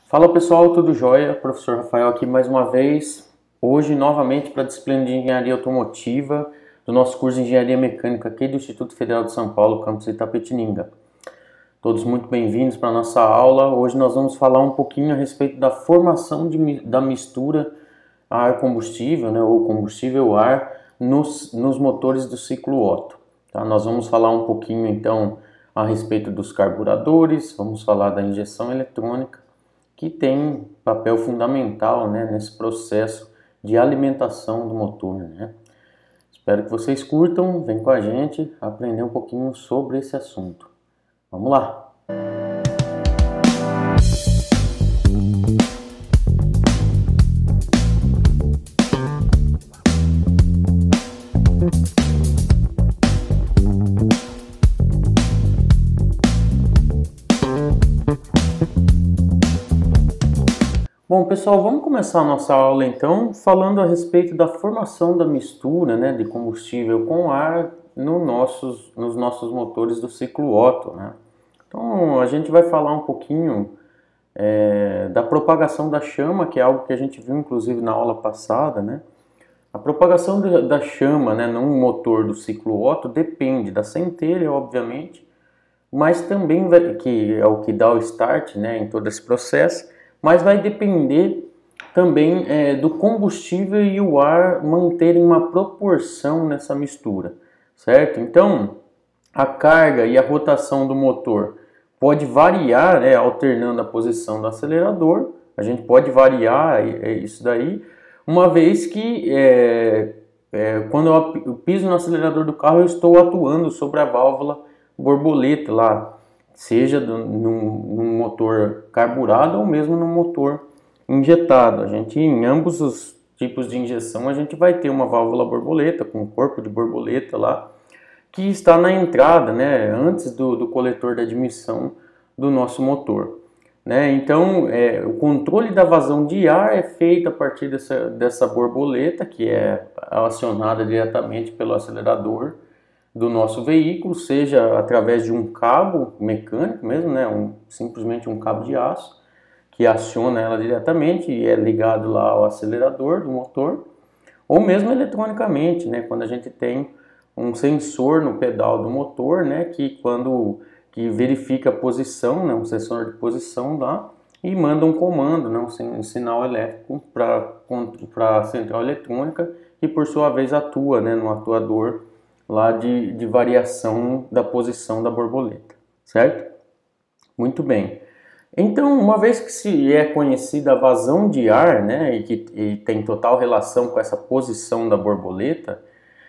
Fala pessoal, tudo jóia? Professor Rafael aqui mais uma vez. Hoje novamente para a disciplina de Engenharia Automotiva do nosso curso de Engenharia Mecânica aqui do Instituto Federal de São Paulo, campus Itapetininga. Todos muito bem-vindos para a nossa aula. Hoje nós vamos falar um pouquinho a respeito da formação da mistura ar-combustível, né, ou combustível-ar nos motores do ciclo Otto. Tá? Nós vamos falar um pouquinho então a respeito dos carburadores, vamos falar da injeção eletrônica, que tem papel fundamental, né, nesse processo de alimentação do motor, né? Espero que vocês curtam, vem com a gente aprender um pouquinho sobre esse assunto. Vamos lá! Bom, pessoal, vamos começar a nossa aula então falando a respeito da formação da mistura, né, de combustível com ar nos nossos motores do ciclo Otto, né? Então a gente vai falar um pouquinho da propagação da chama, que é algo que a gente viu inclusive na aula passada, né? A propagação da chama, né, num motor do ciclo Otto depende da centelha, obviamente, mas também que é o que dá o start, né, em todo esse processo. Mas vai depender também do combustível e o ar manterem uma proporção nessa mistura, certo? Então, a carga e a rotação do motor pode variar, né, alternando a posição do acelerador. A gente pode variar isso daí, uma vez que quando eu piso no acelerador do carro, eu estou atuando sobre a válvula borboleta lá, seja num motor carburado ou mesmo no motor injetado. Em ambos os tipos de injeção, a gente vai ter uma válvula borboleta com um corpo de borboleta lá, que está na entrada, né, antes do coletor de admissão do nosso motor, né? Então, o controle da vazão de ar é feito a partir dessa borboleta, que é acionada diretamente pelo acelerador do nosso veículo, seja através de um cabo mecânico mesmo, né, simplesmente um cabo de aço, que aciona ela diretamente e é ligado lá ao acelerador do motor, ou mesmo eletronicamente, né, quando a gente tem um sensor no pedal do motor, né, que verifica a posição, né, um sensor de posição lá, e manda um comando, né, um sinal elétrico para a central eletrônica, que por sua vez atua, né, no atuador lá de variação da posição da borboleta, certo? Muito bem. Então, uma vez que se é conhecida a vazão de ar, né, e tem total relação com essa posição da borboleta,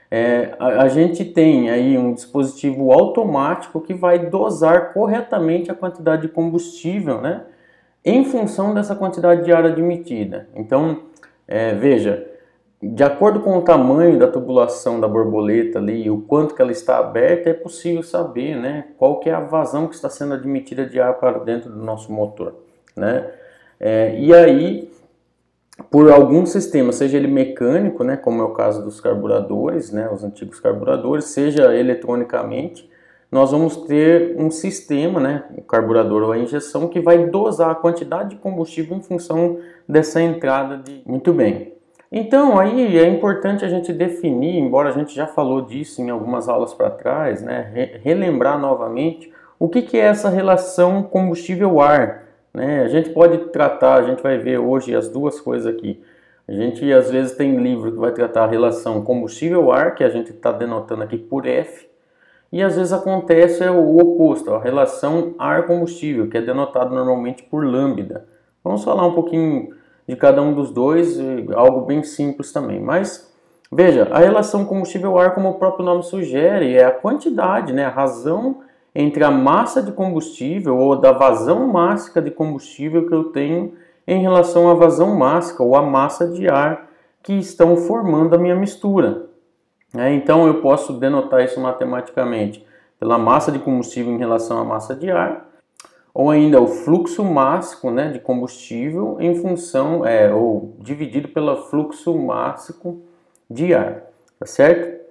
a gente tem aí um dispositivo automático que vai dosar corretamente a quantidade de combustível, né, em função dessa quantidade de ar admitida. Então, veja, de acordo com o tamanho da tubulação da borboleta ali e o quanto que ela está aberta, é possível saber, né, qual que é a vazão que está sendo admitida de ar para dentro do nosso motor, né? E aí, por algum sistema, seja ele mecânico, né, como é o caso dos carburadores, né, os antigos carburadores, seja eletronicamente, nós vamos ter um sistema, né, o carburador ou a injeção, que vai dosar a quantidade de combustível em função dessa entrada de... Muito bem. Então, aí é importante a gente definir, embora a gente já falou disso em algumas aulas para trás, né, relembrar novamente o que é essa relação combustível-ar, né? A gente pode tratar, a gente vai ver hoje as duas coisas aqui. A gente às vezes tem livro que vai tratar a relação combustível-ar, que a gente está denotando aqui por F, e às vezes acontece o oposto, a relação ar-combustível, que é denotado normalmente por lambda. Vamos falar um pouquinho de cada um dos dois, algo bem simples também. Mas, veja, a relação combustível-ar, como o próprio nome sugere, é a quantidade, né, a razão entre a massa de combustível ou da vazão mássica de combustível que eu tenho em relação à vazão mássica ou à massa de ar que estão formando a minha mistura. Então, eu posso denotar isso matematicamente pela massa de combustível em relação à massa de ar, ou ainda o fluxo mássico, né, de combustível em função, ou dividido pelo fluxo mássico de ar, tá certo?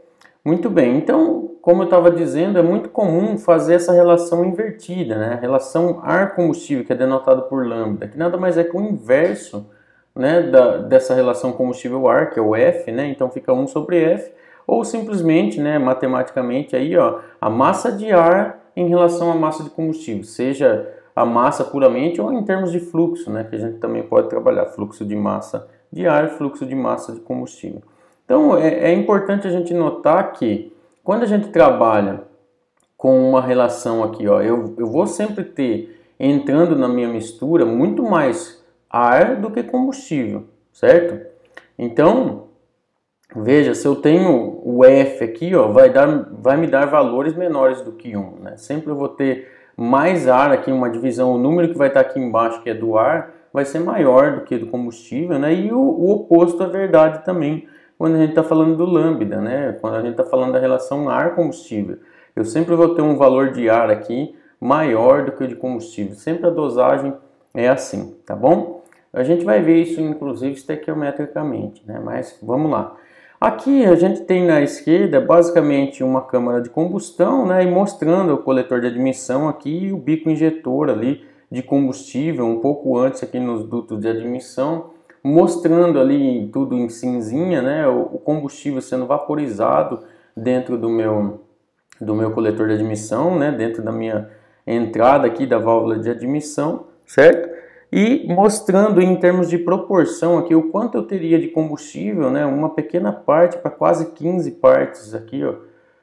Muito bem, então, como eu estava dizendo, é muito comum fazer essa relação invertida, né? A relação ar-combustível, que é denotada por lambda, que nada mais é que o inverso, né, dessa relação combustível-ar, que é o F, né? Então fica 1 sobre F, ou simplesmente, né, matematicamente, aí, ó, a massa de ar em relação à massa de combustível, seja a massa puramente ou em termos de fluxo, né, que a gente também pode trabalhar, fluxo de massa de ar, fluxo de massa de combustível. Então, é importante a gente notar que quando a gente trabalha com uma relação aqui, ó, eu vou sempre ter, entrando na minha mistura, muito mais ar do que combustível, certo? Então, veja, se eu tenho o F aqui, ó, vai me dar valores menores do que 1, né? Sempre eu vou ter mais ar aqui, uma divisão, o número que vai estar aqui embaixo, que é do ar, vai ser maior do que do combustível, né? E o oposto é verdade também, quando a gente está falando do lambda, né? Quando a gente está falando da relação ar-combustível. Eu sempre vou ter um valor de ar aqui maior do que o de combustível. Sempre a dosagem é assim, tá bom? A gente vai ver isso, inclusive, estequiometricamente, né? Mas vamos lá. Aqui a gente tem na esquerda basicamente uma câmara de combustão, né? E mostrando o coletor de admissão aqui e o bico injetor ali de combustível, um pouco antes aqui nos dutos de admissão, mostrando ali tudo em cinzinha, né, o combustível sendo vaporizado dentro do meu coletor de admissão, né, dentro da minha entrada aqui da válvula de admissão, certo? E mostrando em termos de proporção aqui o quanto eu teria de combustível, né, uma pequena parte para quase 15 partes aqui, ó,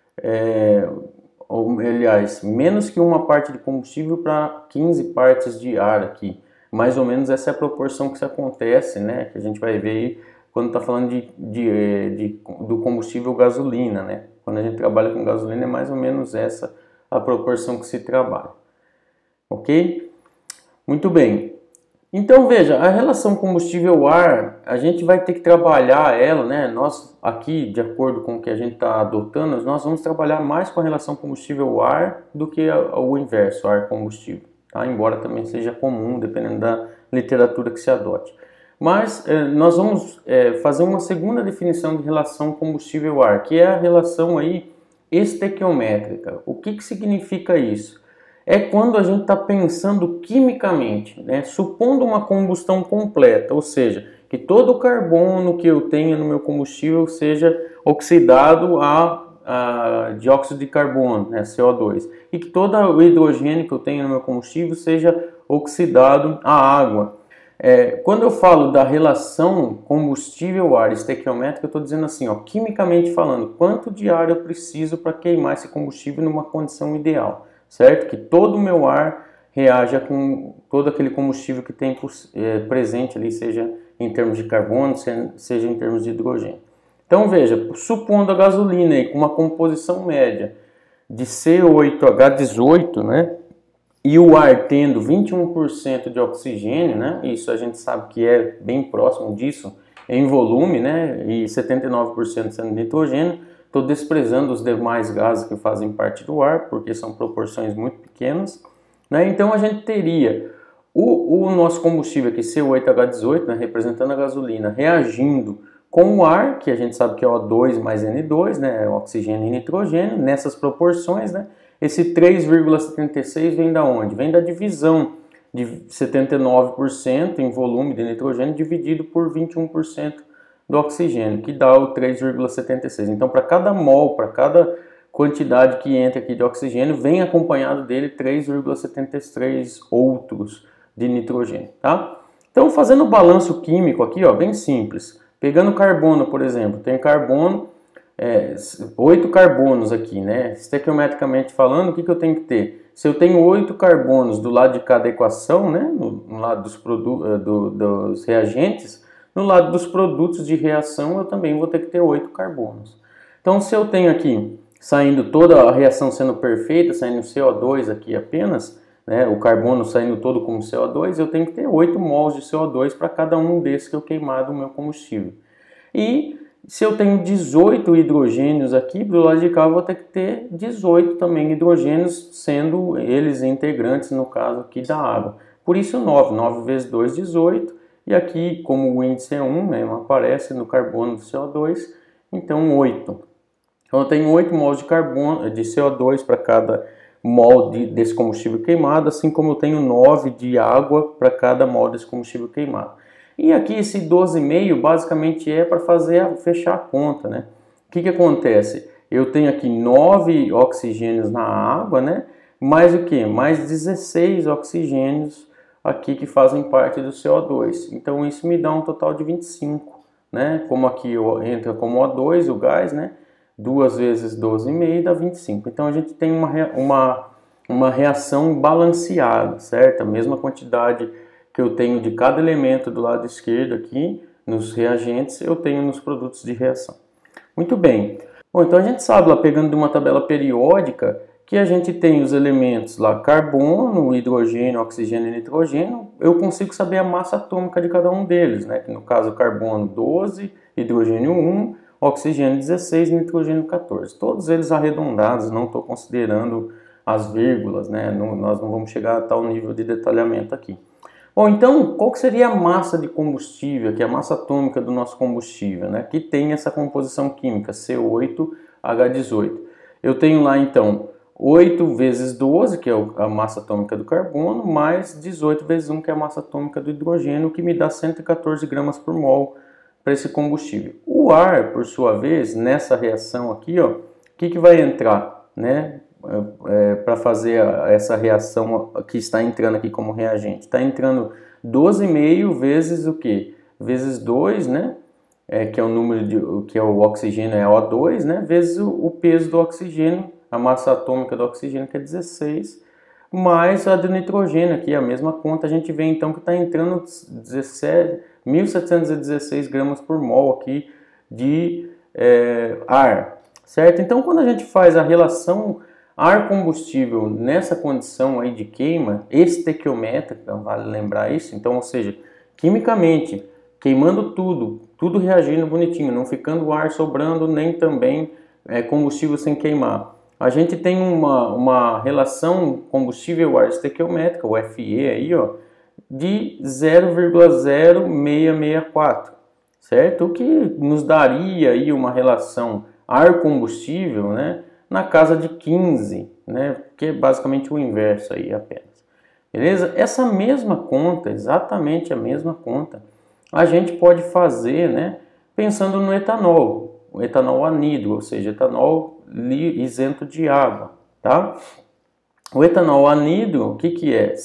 aliás, menos que uma parte de combustível para 15 partes de ar aqui. Mais ou menos essa é a proporção que isso acontece, né? Que a gente vai ver aí quando está falando do combustível gasolina, né? Quando a gente trabalha com gasolina é mais ou menos essa a proporção que se trabalha. Ok? Muito bem. Então veja, a relação combustível-ar, a gente vai ter que trabalhar ela, né? Nós aqui, de acordo com o que a gente está adotando, nós vamos trabalhar mais com a relação combustível-ar do que o inverso, ar-combustível. Tá? Embora também seja comum, dependendo da literatura que se adote. Mas nós vamos fazer uma segunda definição de relação combustível-ar, que é a relação aí estequiométrica. O que significa isso? É quando a gente está pensando quimicamente, né? Supondo uma combustão completa, ou seja, que todo o carbono que eu tenha no meu combustível seja oxidado a dióxido de carbono, né, CO2, e que todo o hidrogênio que eu tenho no meu combustível seja oxidado à água. Quando eu falo da relação combustível-ar estequiométrica, eu estou dizendo assim, ó, quimicamente falando, quanto de ar eu preciso para queimar esse combustível numa condição ideal, certo? Que todo o meu ar reaja com todo aquele combustível que tem presente ali, seja em termos de carbono, seja em termos de hidrogênio. Então veja, supondo a gasolina aí, com uma composição média de C8H18, né, e o ar tendo 21% de oxigênio, né, isso a gente sabe que é bem próximo disso em volume, né, e 79% sendo nitrogênio, estou desprezando os demais gases que fazem parte do ar, porque são proporções muito pequenas, né, então a gente teria o nosso combustível aqui, C8H18, né, representando a gasolina, reagindo com o ar, que a gente sabe que é O2 mais N2, né, oxigênio e nitrogênio, nessas proporções, né, esse 3,76 vem da onde? Vem da divisão de 79% em volume de nitrogênio dividido por 21% do oxigênio, que dá o 3,76. Então, para cada mol, para cada quantidade que entra aqui de oxigênio, vem acompanhado dele 3,73 outros de nitrogênio, tá? Então, fazendo o balanço químico aqui, ó, bem simples. Pegando carbono, por exemplo, tem carbono, 8 carbonos aqui, né? Estequiometricamente falando, o que eu tenho que ter? Se eu tenho 8 carbonos do lado de cada equação, né? No lado dos reagentes, no lado dos produtos de reação, eu também vou ter que ter 8 carbonos. Então, se eu tenho aqui, saindo toda a reação sendo perfeita, saindo CO2 aqui apenas, né? O carbono saindo todo como CO2, eu tenho que ter 8 mols de CO2 para cada um desses que eu queimar do meu combustível. E se eu tenho 18 hidrogênios aqui, do lado de cá eu vou ter que ter 18 também hidrogênios, sendo eles integrantes, no caso aqui, da água. Por isso 9, 9 vezes 2, 18, e aqui, como o índice é 1, né, não aparece no carbono do CO2, então 8. Então eu tenho 8 mols de carbono, de CO2 para cada mol desse combustível queimado, assim como eu tenho 9 de água para cada mol desse combustível queimado. E aqui esse 12,5 basicamente é para fechar a conta, né? O que acontece? Eu tenho aqui 9 oxigênios na água, né? Mais o que? Mais 16 oxigênios aqui que fazem parte do CO2. Então isso me dá um total de 25, né? Como aqui entra como O2 o gás, né? 2 vezes 12,5 dá 25. Então a gente tem uma reação balanceada, certo? A mesma quantidade que eu tenho de cada elemento do lado esquerdo aqui, nos reagentes, eu tenho nos produtos de reação. Muito bem. Bom, então a gente sabe lá, pegando de uma tabela periódica, que a gente tem os elementos lá, carbono, hidrogênio, oxigênio e nitrogênio, eu consigo saber a massa atômica de cada um deles, né? Que no caso, carbono 12, hidrogênio 1, oxigênio 16 e nitrogênio 14. Todos eles arredondados, não estou considerando as vírgulas, né? Nós não vamos chegar a tal nível de detalhamento aqui. Bom, então, qual que seria a massa de combustível, que é a massa atômica do nosso combustível, né? Que tem essa composição química, C8H18. Eu tenho lá, então, 8 vezes 12, que é a massa atômica do carbono, mais 18 vezes 1, que é a massa atômica do hidrogênio, que me dá 114 gramas por mol para esse combustível. O ar, por sua vez, nessa reação aqui, ó, o que vai entrar, né? Para fazer essa reação que está entrando aqui como reagente. Está entrando 12,5 vezes o que? Vezes 2, né? Que é o número que é o oxigênio, é O2, né? Vezes o peso do oxigênio, a massa atômica do oxigênio, que é 16, mais a do nitrogênio aqui, a mesma conta. A gente vê então que está entrando 1.716 gramas por mol aqui de ar, certo? Então, quando a gente faz a relação ar-combustível nessa condição aí de queima estequiométrica, vale lembrar isso, então, ou seja, quimicamente, queimando tudo reagindo bonitinho, não ficando ar sobrando, nem também combustível sem queimar. A gente tem uma relação combustível-ar estequiométrica, o FE aí, ó, de 0,0664, certo? O que nos daria aí uma relação ar-combustível, né? Na casa de 15, né? Que é basicamente o inverso aí apenas. Beleza? Essa mesma conta, exatamente a mesma conta, a gente pode fazer, né? Pensando no etanol, o etanol anidro, ou seja, etanol isento de água, tá? O etanol anidro, o que é?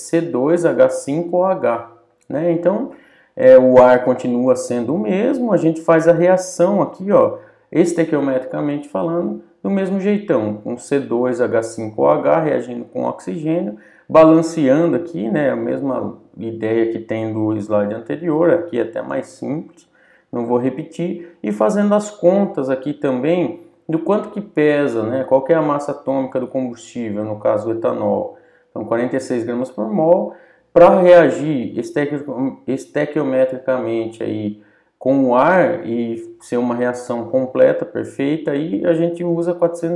C2H5OH, né? Então, o ar continua sendo o mesmo, a gente faz a reação aqui, ó, estequiometricamente falando, do mesmo jeitão, com C2H5OH reagindo com oxigênio, balanceando aqui, né, a mesma ideia que tem do slide anterior, aqui é até mais simples, não vou repetir, e fazendo as contas aqui também do quanto que pesa, né, qual que é a massa atômica do combustível, no caso do etanol, então 46 gramas por mol, para reagir estequiometricamente aí, com o ar e ser uma reação completa, perfeita, aí a gente usa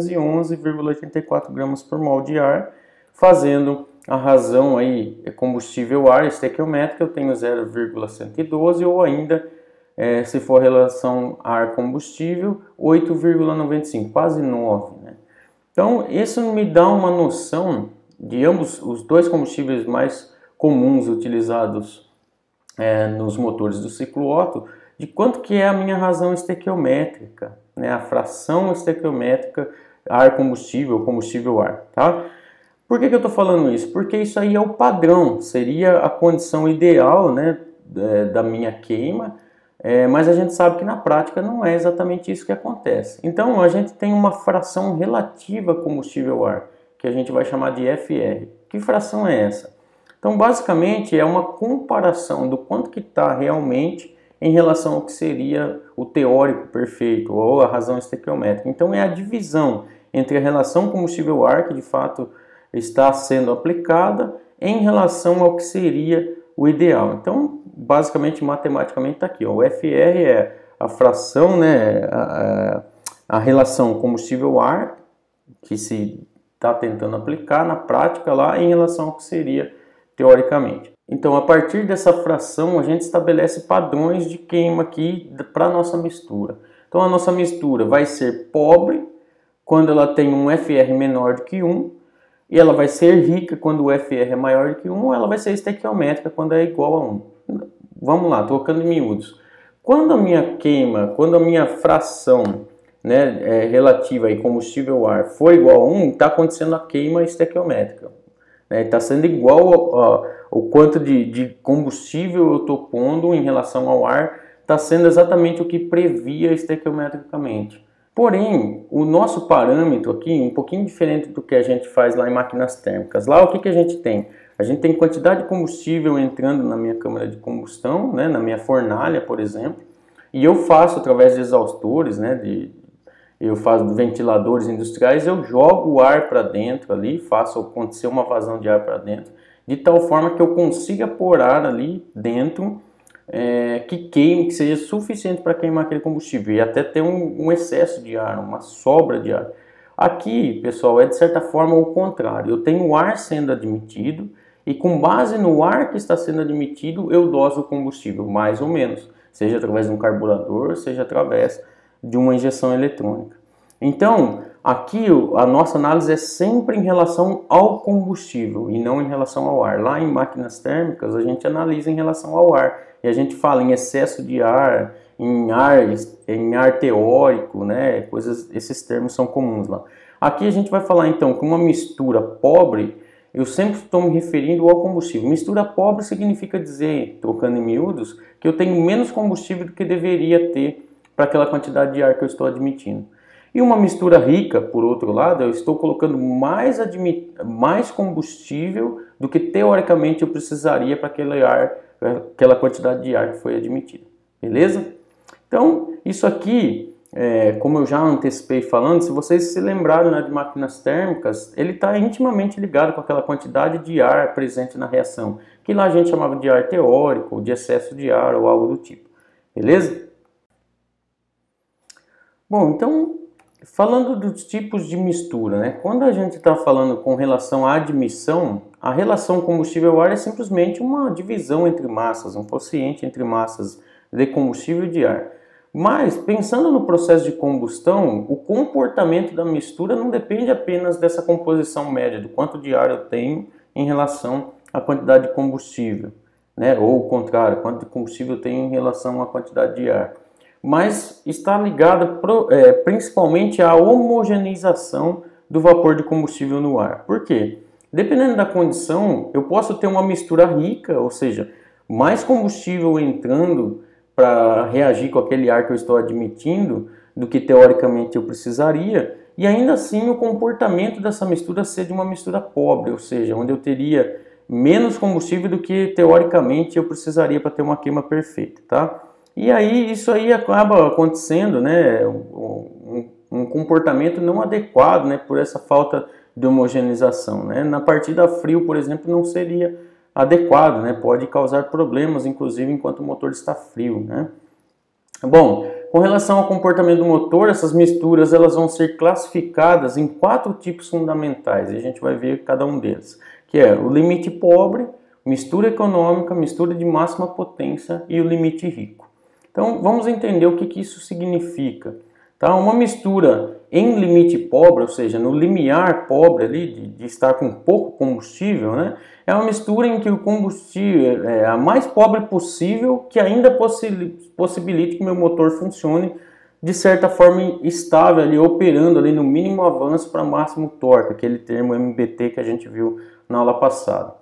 411,84 gramas por mol de ar, fazendo a razão aí combustível ar estequiométrica, eu tenho 0,112 ou ainda, se for relação ar combustível, 8,95, quase 9, né? Então isso me dá uma noção de ambos os dois combustíveis mais comuns utilizados nos motores do ciclo Otto, de quanto que é a minha razão estequiométrica, né? A fração estequiométrica ar-combustível, combustível-ar, tá? Por que eu estou falando isso? Porque isso aí é o padrão, seria a condição ideal, né, da minha queima, mas a gente sabe que na prática não é exatamente isso que acontece. Então a gente tem uma fração relativa combustível-ar, que a gente vai chamar de FR. Que fração é essa? Então basicamente é uma comparação do quanto que está realmente em relação ao que seria o teórico perfeito ou a razão estequiométrica. Então é a divisão entre a relação combustível-ar, que de fato está sendo aplicada, em relação ao que seria o ideal. Então, basicamente, matematicamente está aqui, ó, o FR é a fração, né, a relação combustível-ar, que se está tentando aplicar na prática lá, em relação ao que seria teoricamente. Então, a partir dessa fração, a gente estabelece padrões de queima aqui para a nossa mistura. Então, a nossa mistura vai ser pobre, quando ela tem um FR menor do que 1, e ela vai ser rica quando o FR é maior do que 1, ou ela vai ser estequiométrica quando é igual a 1. Vamos lá, trocando em miúdos. Quando a minha fração, né, relativa a combustível ar for igual a 1, está acontecendo a queima estequiométrica. Está sendo igual o quanto de combustível eu estou pondo em relação ao ar, está sendo exatamente o que previa estequiometricamente. Porém, o nosso parâmetro aqui, um pouquinho diferente do que a gente faz lá em máquinas térmicas. Lá o que a gente tem? A gente tem quantidade de combustível entrando na minha câmara de combustão, né, na minha fornalha, por exemplo, e eu faço através de exaustores, né, eu faço ventiladores industriais, eu jogo o ar para dentro ali, faço acontecer uma vazão de ar para dentro, de tal forma que eu consiga pôr ar ali dentro que queime, que seja suficiente para queimar aquele combustível e até ter um excesso de ar, uma sobra de ar. Aqui, pessoal, é de certa forma o contrário. Eu tenho o ar sendo admitido e com base no ar que está sendo admitido, eu doso o combustível, mais ou menos, seja através de um carburador, seja através de uma injeção eletrônica. Então, aqui a nossa análise é sempre em relação ao combustível e não em relação ao ar. Lá em máquinas térmicas, a gente analisa em relação ao ar e a gente fala em excesso de ar, em ar teórico, né? Esses termos são comuns lá. Aqui a gente vai falar então que uma mistura pobre, eu sempre estou me referindo ao combustível. Mistura pobre significa dizer, trocando em miúdos, que eu tenho menos combustível do que deveria ter para aquela quantidade de ar que eu estou admitindo. E uma mistura rica, por outro lado, eu estou colocando mais combustível do que teoricamente eu precisaria para aquela quantidade de ar que foi admitida. Beleza? Então, isso aqui, como eu já antecipei falando, se vocês se lembrarem, né, de máquinas térmicas, ele está intimamente ligado com aquela quantidade de ar presente na reação, que lá a gente chamava de ar teórico, de excesso de ar ou algo do tipo. Beleza? Bom, então, falando dos tipos de mistura, né? Quando a gente está falando com relação à admissão, a relação combustível-ar é simplesmente uma divisão entre massas, um quociente entre massas de combustível e de ar. Mas, pensando no processo de combustão, o comportamento da mistura não depende apenas dessa composição média, do quanto de ar eu tenho em relação à quantidade de combustível, né? Ou o contrário, quanto de combustível eu tenho em relação à quantidade de ar. Mas está ligada principalmente à homogeneização do vapor de combustível no ar. Por quê? Dependendo da condição, eu posso ter uma mistura rica, ou seja, mais combustível entrando para reagir com aquele ar que eu estou admitindo do que teoricamente eu precisaria, e ainda assim o comportamento dessa mistura ser de uma mistura pobre, ou seja, onde eu teria menos combustível do que teoricamente eu precisaria para ter uma queima perfeita, tá? E aí isso aí acaba acontecendo, né, um comportamento não adequado, né, por essa falta de homogeneização, né? Na partida a frio, por exemplo, não seria adequado, né? Pode causar problemas, inclusive enquanto o motor está frio, né? Bom, com relação ao comportamento do motor, essas misturas elas vão ser classificadas em 4 tipos fundamentais, e a gente vai ver cada um deles, que é o limite pobre, mistura econômica, mistura de máxima potência e o limite rico. Então, vamos entender o que isso significa. Tá? Uma mistura em limite pobre, ou seja, no limiar pobre ali, de estar com pouco combustível, né? É uma mistura em que o combustível é a mais pobre possível, que ainda possibilite que meu motor funcione de certa forma estável, ali, operando ali no mínimo avanço para máximo torque, aquele termo MBT que a gente viu na aula passada.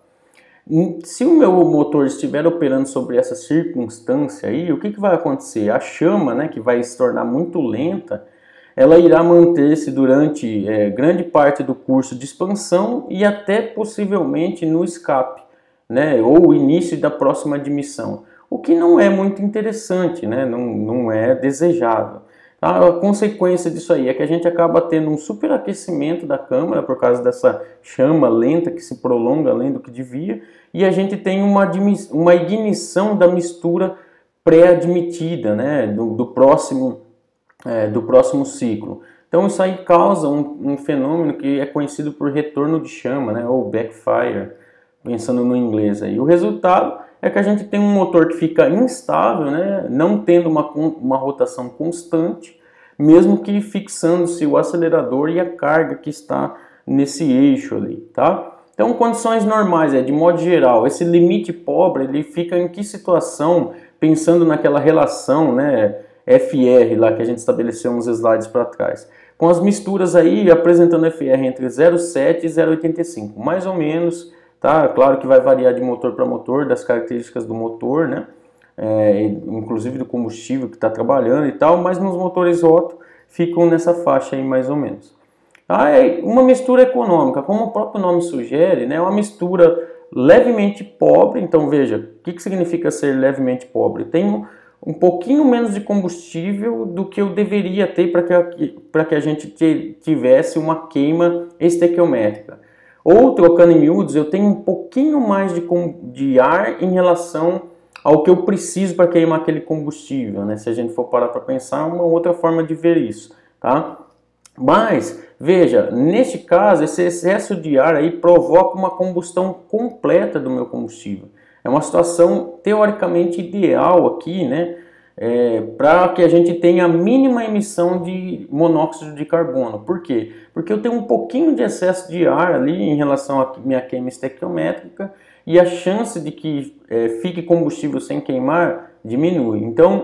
Se o meu motor estiver operando sobre essa circunstância aí, o que vai acontecer? A chama, né, que vai se tornar muito lenta, ela irá manter-se durante grande parte do curso de expansão e até possivelmente no escape, né, ou o início da próxima admissão, o que não é muito interessante, né, não é desejável. A consequência disso aí é que a gente acaba tendo um superaquecimento da câmara por causa dessa chama lenta que se prolonga além do que devia, e a gente tem uma ignição da mistura pré-admitida, né, do próximo ciclo. Então isso aí causa um fenômeno que é conhecido por retorno de chama, né, ou backfire, pensando no inglês aí. O resultado é que a gente tem um motor que fica instável, né, não tendo uma rotação constante, mesmo que fixando-se o acelerador e a carga que está nesse eixo ali, tá? Então, condições normais, de modo geral, esse limite pobre, ele fica em que situação, pensando naquela relação, né, FR lá que a gente estabeleceu uns slides para trás, com as misturas aí apresentando FR entre 0,7 e 0,85, mais ou menos, tá? Claro que vai variar de motor para motor, das características do motor, né? Inclusive do combustível que está trabalhando e tal, mas nos motores Otto ficam nessa faixa aí mais ou menos. Uma mistura econômica, como o próprio nome sugere, né, é uma mistura levemente pobre. Então veja, o que significa ser levemente pobre? Tem um pouquinho menos de combustível do que eu deveria ter para que a gente tivesse uma queima estequiométrica. Ou, trocando em miúdos, eu tenho um pouquinho mais de ar em relação ao que eu preciso para queimar aquele combustível, né? Se a gente for parar para pensar, uma outra forma de ver isso, tá? Mas, veja, neste caso, esse excesso de ar aí provoca uma combustão completa do meu combustível. É uma situação teoricamente ideal aqui, né? Para que a gente tenha a mínima emissão de monóxido de carbono. Por quê? Porque eu tenho um pouquinho de excesso de ar ali em relação à minha queima estequiométrica e a chance de que fique combustível sem queimar diminui. Então,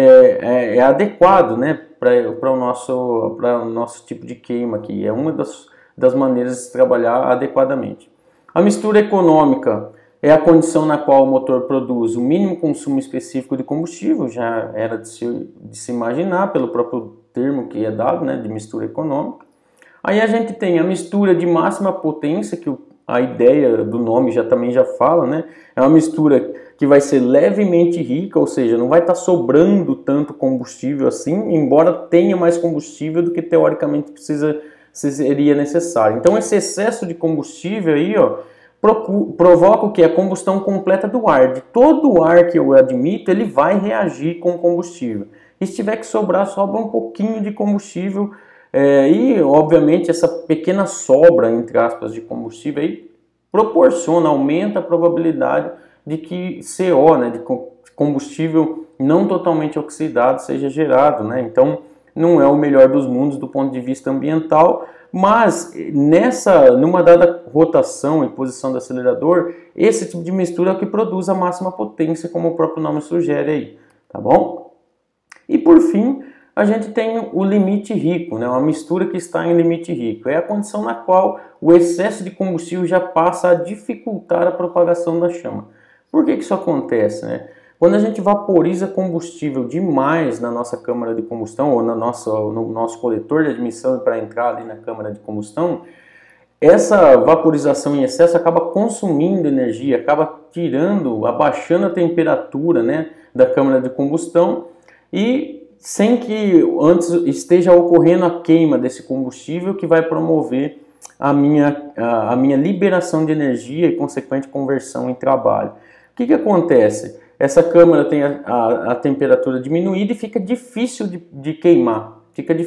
é adequado, né, para o nosso tipo de queima aqui. É uma das maneiras de se trabalhar adequadamente. A mistura econômica é a condição na qual o motor produz o mínimo consumo específico de combustível, já era de se imaginar pelo próprio termo que é dado, né, de mistura econômica. Aí a gente tem a mistura de máxima potência, que a ideia do nome também já fala, né? É uma mistura que vai ser levemente rica, ou seja, não vai estar sobrando tanto combustível assim, embora tenha mais combustível do que teoricamente seria necessário. Então esse excesso de combustível aí, ó, provoca o que? A combustão completa do ar. De todo o ar que eu admito, ele vai reagir com o combustível. E se tiver que sobra um pouquinho de combustível. E, obviamente, essa pequena sobra, entre aspas, de combustível aí aumenta a probabilidade de que CO, né, de combustível não totalmente oxidado, seja gerado, né? Então, não é o melhor dos mundos do ponto de vista ambiental, mas numa dada rotação e posição do acelerador, esse tipo de mistura é o que produz a máxima potência, como o próprio nome sugere aí, tá bom? E, por fim, a gente tem o limite rico, né? Uma mistura que está em limite rico. É a condição na qual o excesso de combustível já passa a dificultar a propagação da chama. Por que isso acontece, né? Quando a gente vaporiza combustível demais na nossa câmara de combustão ou no nosso coletor de admissão para entrar ali na câmara de combustão, essa vaporização em excesso acaba consumindo energia, acaba abaixando a temperatura, né, da câmara de combustão, e sem que antes esteja ocorrendo a queima desse combustível, que vai promover a minha liberação de energia e consequente conversão em trabalho. O que acontece? Essa câmara tem a temperatura diminuída e fica difícil de queimar.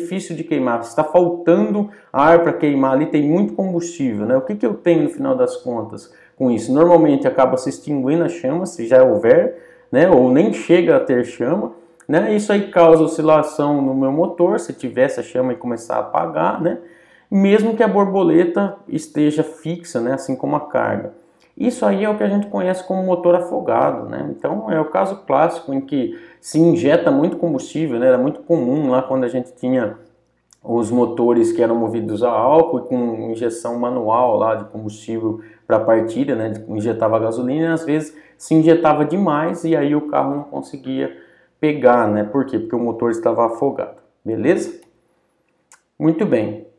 Está faltando ar para queimar ali, tem muito combustível, né? O que eu tenho no final das contas com isso? Normalmente acaba se extinguindo a chama, se já houver, né? Ou nem chega a ter chama, né? Isso aí causa oscilação no meu motor, se tivesse a chama e começar a apagar, né? Mesmo que a borboleta esteja fixa, né? Assim como a carga. Isso aí é o que a gente conhece como motor afogado, né? Então é o caso clássico em que se injeta muito combustível, né? Era muito comum lá quando a gente tinha os motores que eram movidos a álcool e com injeção manual lá de combustível para partida, né? Injetava gasolina e às vezes se injetava demais e aí o carro não conseguia pegar, né? Por quê? Porque o motor estava afogado, beleza? Muito bem.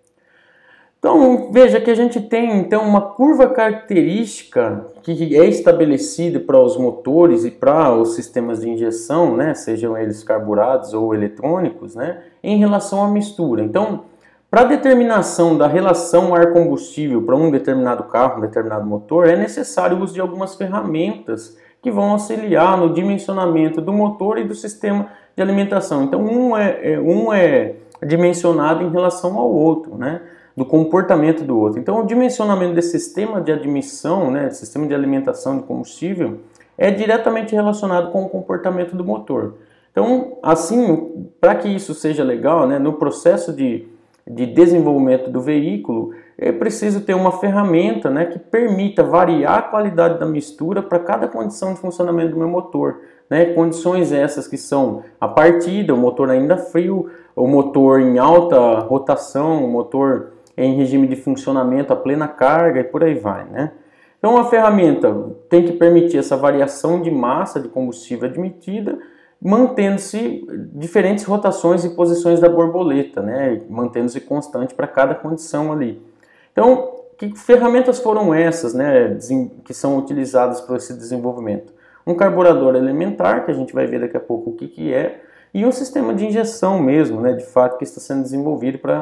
Então, veja que a gente tem então uma curva característica que é estabelecida para os motores e para os sistemas de injeção, né, sejam eles carburados ou eletrônicos, né, em relação à mistura. Então, para a determinação da relação ar-combustível para um determinado carro, um determinado motor, é necessário o uso de algumas ferramentas que vão auxiliar no dimensionamento do motor e do sistema de alimentação. Então, um é dimensionado em relação ao outro, né? Do comportamento do outro. Então, o dimensionamento desse sistema de admissão, né, sistema de alimentação de combustível, é diretamente relacionado com o comportamento do motor. Então, assim, para que isso seja legal, né, no processo de desenvolvimento do veículo, é preciso ter uma ferramenta, né, que permita variar a qualidade da mistura para cada condição de funcionamento do meu motor. Né, condições essas que são a partida, o motor ainda frio, o motor em alta rotação, o motor em regime de funcionamento a plena carga e por aí vai, né? Então a ferramenta tem que permitir essa variação de massa de combustível admitida, mantendo-se diferentes rotações e posições da borboleta, né? Mantendo-se constante para cada condição ali. Então, que ferramentas foram essas, né, que são utilizadas para esse desenvolvimento? Um carburador elementar, que a gente vai ver daqui a pouco o que é, e um sistema de injeção mesmo, né, de fato, que está sendo desenvolvido para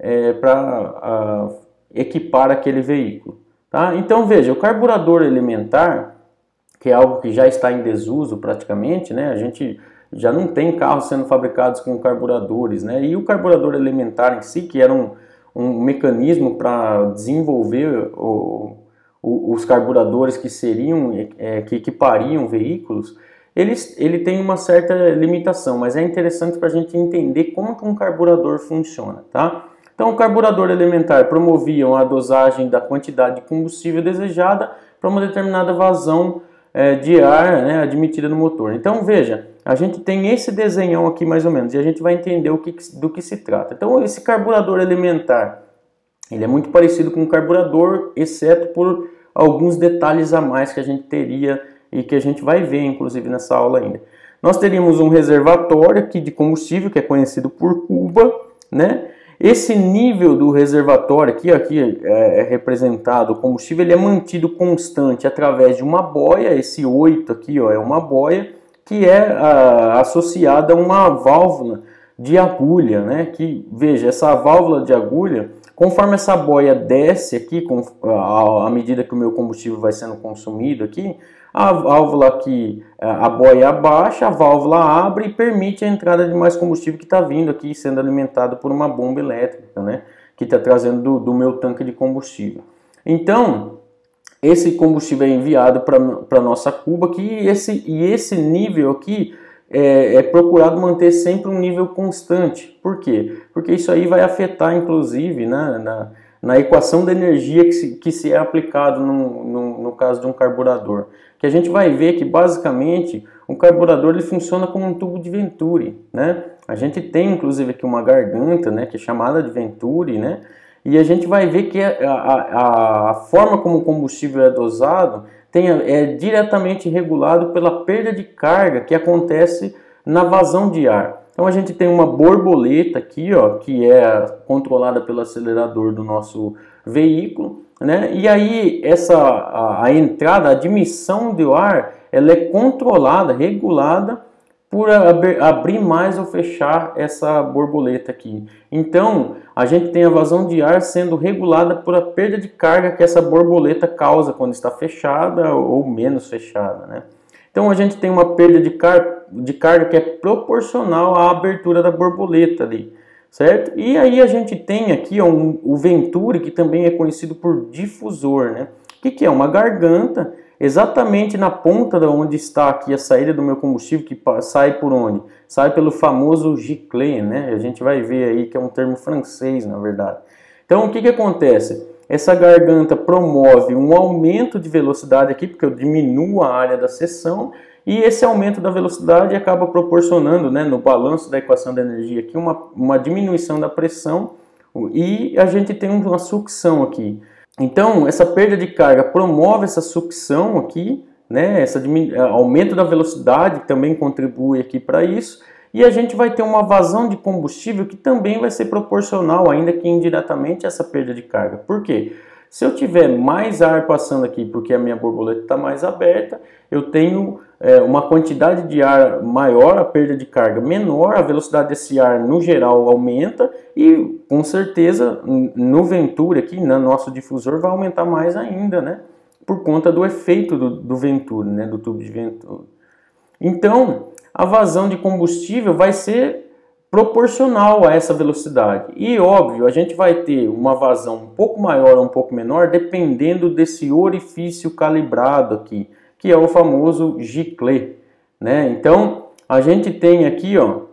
equipar aquele veículo. Tá? Então veja, o carburador elementar, que é algo que já está em desuso praticamente, né, a gente já não tem carros sendo fabricados com carburadores, né, e o carburador elementar em si, que era um mecanismo para desenvolver os carburadores que seriam, que equipariam veículos, ele tem uma certa limitação, mas é interessante para a gente entender como que um carburador funciona, tá? Então, o carburador elementar promovia a dosagem da quantidade de combustível desejada para uma determinada vazão de ar, né, admitida no motor. Então, veja, a gente tem esse desenhão aqui mais ou menos, e a gente vai entender do que se trata. Então, esse carburador elementar, ele é muito parecido com o carburador, exceto por alguns detalhes a mais que a gente teria e que a gente vai ver, inclusive, nessa aula ainda. Nós teríamos um reservatório aqui de combustível, que é conhecido por cuba, né? Esse nível do reservatório aqui é representado, o combustível, ele é mantido constante através de uma boia, esse 8 aqui, ó, é uma boia, que é associada a uma válvula de agulha, né? Que, veja, essa válvula de agulha, conforme essa boia desce aqui, à medida que o meu combustível vai sendo consumido aqui, a válvula aqui, a boia abaixa, a válvula abre e permite a entrada de mais combustível que está vindo aqui, sendo alimentado por uma bomba elétrica, né? Que está trazendo do meu tanque de combustível. Então, esse combustível é enviado para a nossa cuba aqui, e esse nível aqui é procurado manter sempre um nível constante. Por quê? Porque isso aí vai afetar, inclusive, na equação da energia que se é aplicado no caso de um carburador. Que a gente vai ver que, basicamente, o carburador ele funciona como um tubo de Venturi, né? A gente tem, inclusive, aqui uma garganta, né, que é chamada de Venturi, né? E a gente vai ver que a forma como o combustível é dosado é diretamente regulado pela perda de carga que acontece na vazão de ar. Então a gente tem uma borboleta aqui, ó, que é controlada pelo acelerador do nosso veículo, né? E aí a entrada, a admissão do ar, ela é controlada, regulada por abrir mais ou fechar essa borboleta aqui. Então a gente tem a vazão de ar sendo regulada por a perda de carga que essa borboleta causa quando está fechada ou menos fechada, né? Então a gente tem uma perda de carga que é proporcional à abertura da borboleta ali, certo? E aí a gente tem aqui o Venturi, que também é conhecido por difusor, né? O que é? Uma garganta exatamente na ponta de onde está aqui a saída do meu combustível, que sai por onde? Sai pelo famoso giclée, né? A gente vai ver aí que é um termo francês, na verdade. Então o que acontece? Essa garganta promove um aumento de velocidade aqui, porque eu diminuo a área da seção, e esse aumento da velocidade acaba proporcionando, né, no balanço da equação da energia aqui, uma diminuição da pressão, e a gente tem uma sucção aqui. Então, essa perda de carga promove essa sucção aqui, né, aumento da velocidade também contribui aqui para isso, e a gente vai ter uma vazão de combustível que também vai ser proporcional, ainda que indiretamente, a essa perda de carga. Por quê? Se eu tiver mais ar passando aqui porque a minha borboleta está mais aberta, eu tenho uma quantidade de ar maior, a perda de carga menor, a velocidade desse ar no geral aumenta e com certeza no Venturi aqui, no nosso difusor, vai aumentar mais ainda, né? Por conta do efeito do Venturi, né? Do tubo de Venturi. Então, a vazão de combustível vai ser proporcional a essa velocidade. E, óbvio, a gente vai ter uma vazão um pouco maior ou um pouco menor, dependendo desse orifício calibrado aqui, que é o famoso giclée, né? Então, a gente tem aqui, ó,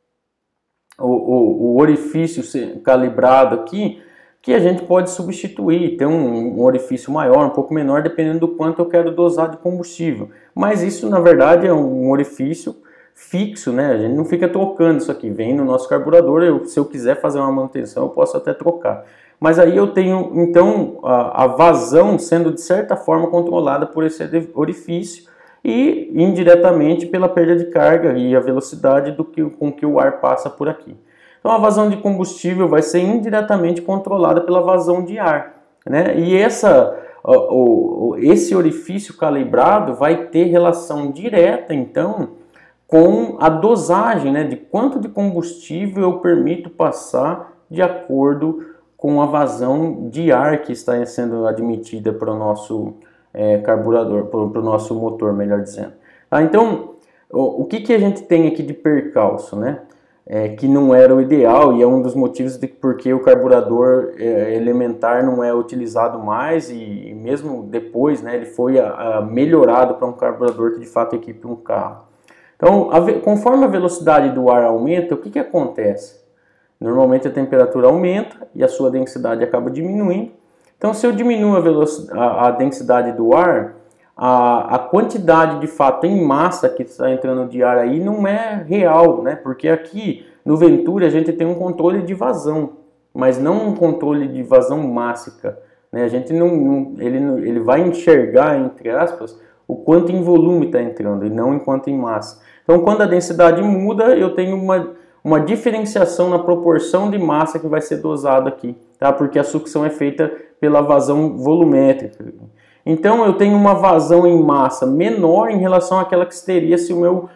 o orifício calibrado aqui, que a gente pode substituir, ter um orifício maior, um pouco menor, dependendo do quanto eu quero dosar de combustível. Mas isso, na verdade, é um orifício fixo, né? A gente não fica trocando isso aqui, vem no nosso carburador, se eu quiser fazer uma manutenção, eu posso até trocar. Mas aí eu tenho, então, a vazão sendo, de certa forma, controlada por esse orifício e, indiretamente, pela perda de carga e a velocidade com que o ar passa por aqui. Então, a vazão de combustível vai ser indiretamente controlada pela vazão de ar, né? E esse orifício calibrado vai ter relação direta, então, com a dosagem, né, de quanto de combustível eu permito passar de acordo com a vazão de ar que está sendo admitida para o nosso carburador, para o nosso motor, melhor dizendo. Tá? Então, o que a gente tem aqui de percalço, né? Que não era o ideal e é um dos motivos de porque o carburador elementar não é utilizado mais e mesmo depois, né, ele foi melhorado para um carburador que de fato equipe um carro. Então, conforme a velocidade do ar aumenta, o que acontece? Normalmente a temperatura aumenta e a sua densidade acaba diminuindo. Então, se eu diminuo a densidade do ar, a quantidade de fato em massa que está entrando de ar aí não é real, né? Porque aqui no Venturi a gente tem um controle de vazão, mas não um controle de vazão mássica, né? A gente ele vai enxergar, entre aspas, o quanto em volume está entrando e não em quanto em massa. Então, quando a densidade muda, eu tenho uma diferenciação na proporção de massa que vai ser dosada aqui, tá? Porque a sucção é feita pela vazão volumétrica. Então, eu tenho uma vazão em massa menor em relação àquela que teria se o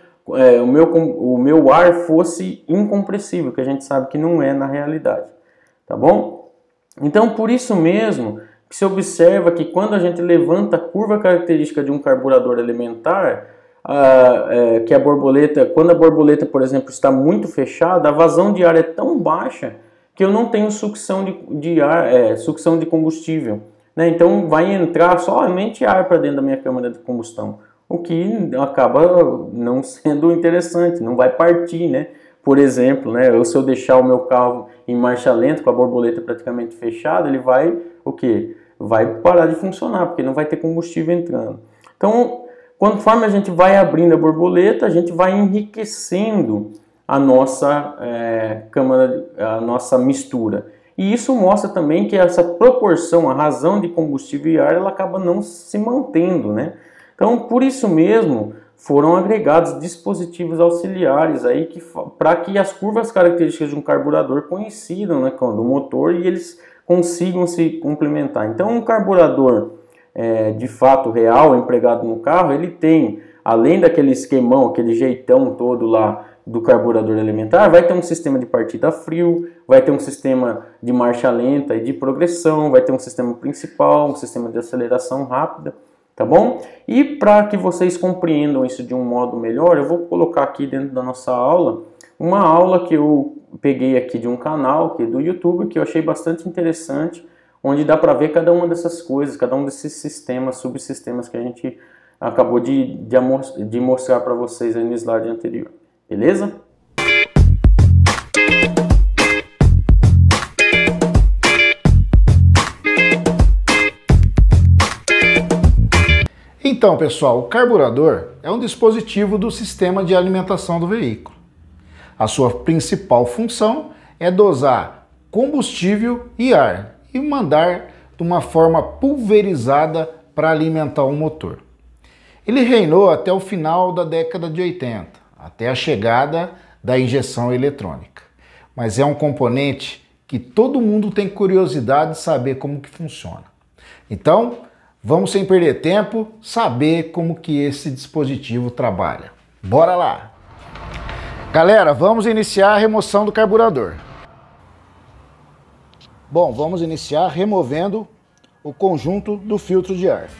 meu ar fosse incompressível, que a gente sabe que não é na realidade, tá bom? Então, por isso mesmo, que se observa que quando a gente levanta a curva característica de um carburador elementar, que a borboleta, quando a borboleta, por exemplo, está muito fechada, a vazão de ar é tão baixa que eu não tenho sucção sucção de combustível, né? Então vai entrar somente ar para dentro da minha câmara de combustão, o que acaba não sendo interessante, não vai partir, né? Por exemplo, né, se eu deixar o meu carro em marcha lenta com a borboleta praticamente fechada, ele vai o quê? Vai parar de funcionar, porque não vai ter combustível entrando. Então, conforme a gente vai abrindo a borboleta, a gente vai enriquecendo a nossa câmara, a nossa mistura. E isso mostra também que essa proporção, a razão de combustível e ar, ela acaba não se mantendo, né? Então, por isso mesmo, foram agregados dispositivos auxiliares aí para que as curvas características de um carburador coincidam, né, com o do motor e eles consigam se complementar. Então, um carburador de fato real empregado no carro, ele tem, além daquele esquemão, aquele jeitão todo lá do carburador elementar, vai ter um sistema de partida a frio, vai ter um sistema de marcha lenta e de progressão, vai ter um sistema principal, um sistema de aceleração rápida, tá bom? E para que vocês compreendam isso de um modo melhor, eu vou colocar aqui dentro da nossa aula, uma aula que eu peguei aqui de um canal aqui do YouTube, que eu achei bastante interessante, onde dá para ver cada uma dessas coisas, cada um desses sistemas, subsistemas que a gente acabou de mostrar para vocês aí no slide anterior. Beleza? Então, pessoal, o carburador é um dispositivo do sistema de alimentação do veículo. A sua principal função é dosar combustível e ar e mandar de uma forma pulverizada para alimentar o motor. Ele reinou até o final da década de 80. Até a chegada da injeção eletrônica. Mas é um componente que todo mundo tem curiosidade de saber como que funciona. Então, vamos sem perder tempo, saber como que esse dispositivo trabalha. Bora lá! Galera, vamos iniciar a remoção do carburador. Bom, vamos iniciar removendo o conjunto do filtro de ar.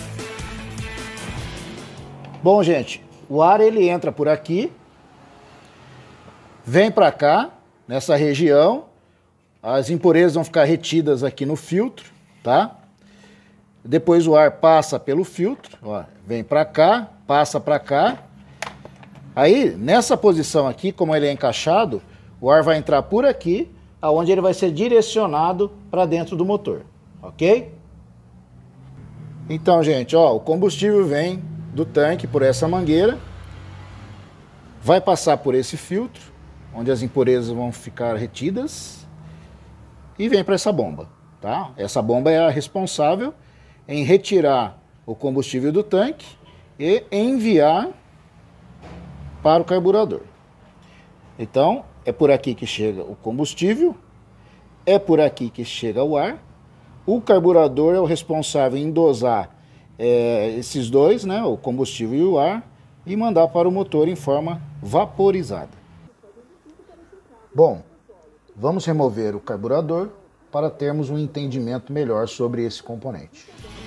Bom, gente, o ar ele entra por aqui vem para cá, nessa região, as impurezas vão ficar retidas aqui no filtro, tá? Depois o ar passa pelo filtro, ó, vem para cá, passa para cá. Aí, nessa posição aqui, como ele é encaixado, o ar vai entrar por aqui, aonde ele vai ser direcionado para dentro do motor, ok? Então, gente, ó, o combustível vem do tanque por essa mangueira, vai passar por esse filtro, onde as impurezas vão ficar retidas, e vem para essa bomba, tá? Essa bomba é a responsável em retirar o combustível do tanque e enviar para o carburador. Então, é por aqui que chega o combustível, é por aqui que chega o ar. O carburador é o responsável em dosar esses dois, né, o combustível e o ar, e mandar para o motor em forma vaporizada. Bom, vamos remover o carburador para termos um entendimento melhor sobre esse componente.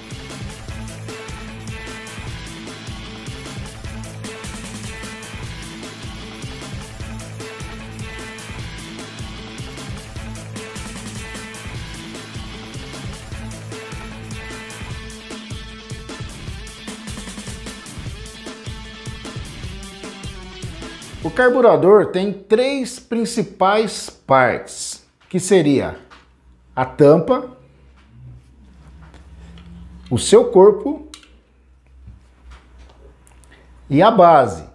O carburador tem três principais partes, que seria a tampa, o seu corpo e a base.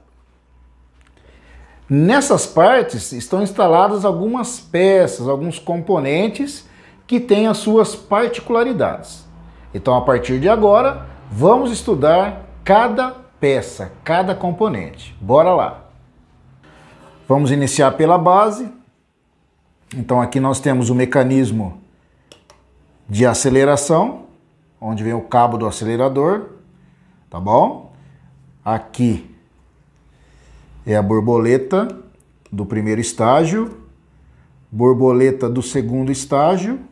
Nessas partes estão instaladas algumas peças, alguns componentes que têm as suas particularidades. Então, a partir de agora, vamos estudar cada peça, cada componente. Bora lá! Vamos iniciar pela base. Então aqui nós temos o mecanismo de aceleração, onde vem o cabo do acelerador, tá bom? Aqui é a borboleta do primeiro estágio, borboleta do segundo estágio.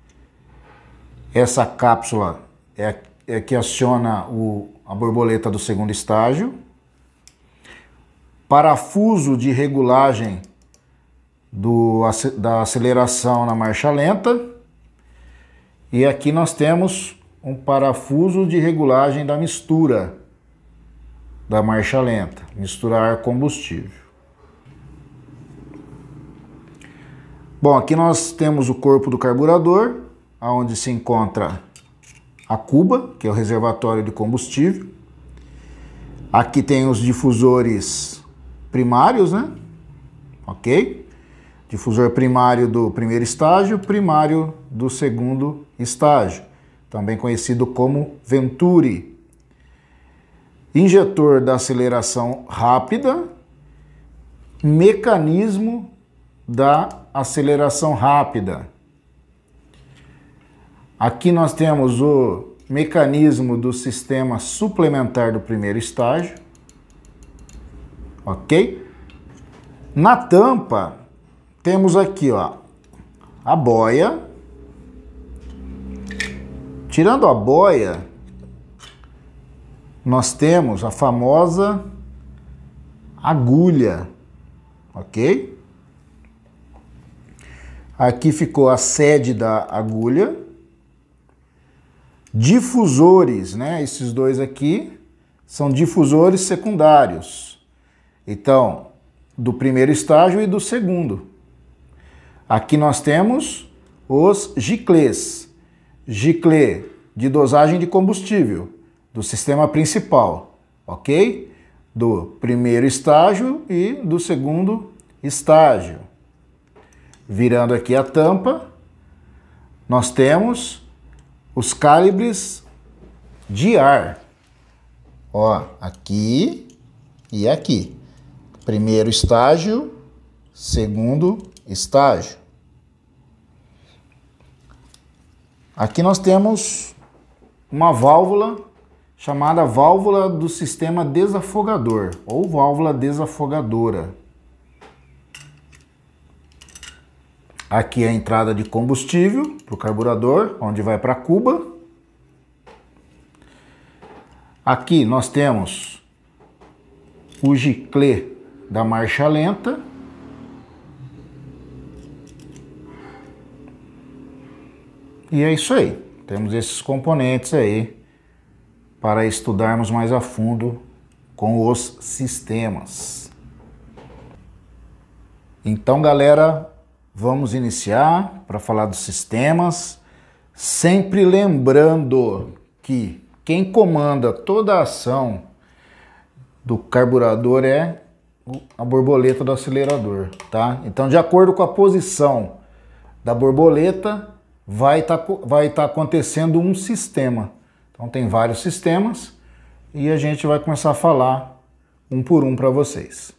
Essa cápsula é que aciona a borboleta do segundo estágio. Parafuso de regulagem da aceleração na marcha lenta. E aqui nós temos um parafuso de regulagem da mistura da marcha lenta, mistura ar-combustível. Bom, aqui nós temos o corpo do carburador, onde se encontra a cuba, que é o reservatório de combustível. Aqui tem os difusores primários, né? Ok? Difusor primário do primeiro estágio, primário do segundo estágio, também conhecido como Venturi. Injetor da aceleração rápida, mecanismo da aceleração rápida. Aqui nós temos o mecanismo do sistema suplementar do primeiro estágio. Ok? Na tampa, temos aqui, ó, a boia. Tirando a boia, nós temos a famosa agulha, ok? Aqui ficou a sede da agulha. Difusores, né? Esses dois aqui são difusores secundários. Então, do primeiro estágio e do segundo. Aqui nós temos os giclês. Giclê de dosagem de combustível do sistema principal, ok? Do primeiro estágio e do segundo estágio. Virando aqui a tampa, nós temos os calibres de ar. Ó, aqui e aqui. Primeiro estágio, segundo estágio. Aqui nós temos uma válvula chamada válvula do sistema desafogador ou válvula desafogadora. Aqui é a entrada de combustível para o carburador, onde vai para a cuba. Aqui nós temos o giclê da marcha lenta. E é isso aí. Temos esses componentes aí para estudarmos mais a fundo com os sistemas. Então, galera, vamos iniciar para falar dos sistemas, sempre lembrando que quem comanda toda a ação do carburador é a borboleta do acelerador, tá? Então, de acordo com a posição da borboleta, vai tá acontecendo um sistema. Então, tem vários sistemas e a gente vai começar a falar um por um para vocês.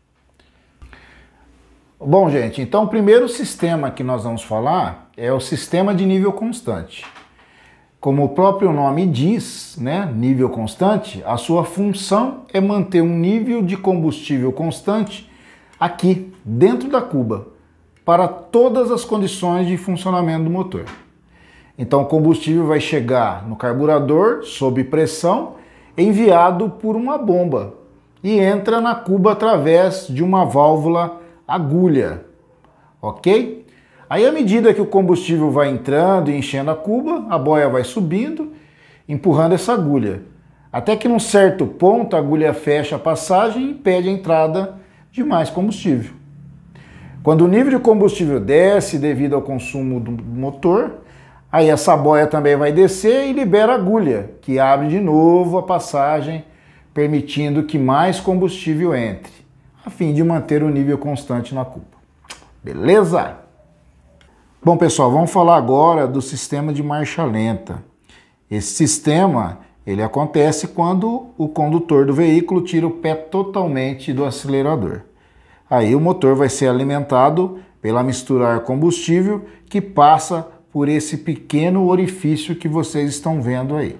Bom, gente, então o primeiro sistema que nós vamos falar é o sistema de nível constante. Como o próprio nome diz, né, nível constante, a sua função é manter um nível de combustível constante aqui, dentro da cuba, para todas as condições de funcionamento do motor. Então o combustível vai chegar no carburador sob pressão, enviado por uma bomba e entra na cuba através de uma válvula agulha, ok? Aí, à medida que o combustível vai entrando e enchendo a cuba, a boia vai subindo, empurrando essa agulha. Até que num certo ponto a agulha fecha a passagem e impede a entrada de mais combustível. Quando o nível de combustível desce devido ao consumo do motor, aí essa boia também vai descer e libera a agulha, que abre de novo a passagem, permitindo que mais combustível entre, a fim de manter o nível constante na cuba. Beleza? Bom, pessoal, vamos falar agora do sistema de marcha lenta. Esse sistema, ele acontece quando o condutor do veículo tira o pé totalmente do acelerador. Aí o motor vai ser alimentado pela mistura ar-combustível que passa por esse pequeno orifício que vocês estão vendo aí.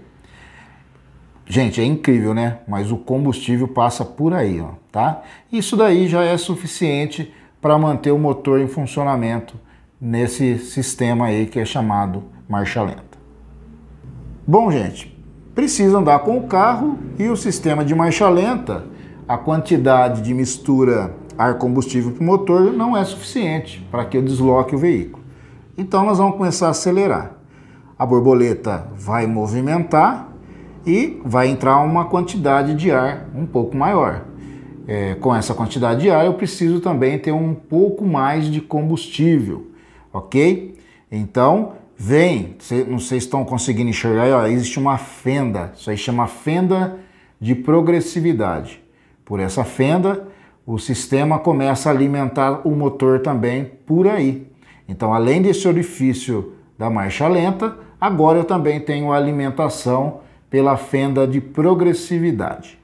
Gente, é incrível, né? Mas o combustível passa por aí, ó, tá? Isso daí já é suficiente para manter o motor em funcionamento nesse sistema aí que é chamado marcha lenta. Bom, gente, precisa andar com o carro e o sistema de marcha lenta, a quantidade de mistura ar-combustível para o motor não é suficiente para que eu desloque o veículo. Então nós vamos começar a acelerar. A borboleta vai movimentar e vai entrar uma quantidade de ar um pouco maior. Com essa quantidade de ar eu preciso também ter um pouco mais de combustível, ok? Então não sei se estão conseguindo enxergar aí, ó, existe uma fenda, isso aí chama fenda de progressividade. Por essa fenda o sistema começa a alimentar o motor também por aí. Então, além desse orifício da marcha lenta, agora eu também tenho a alimentação pela fenda de progressividade.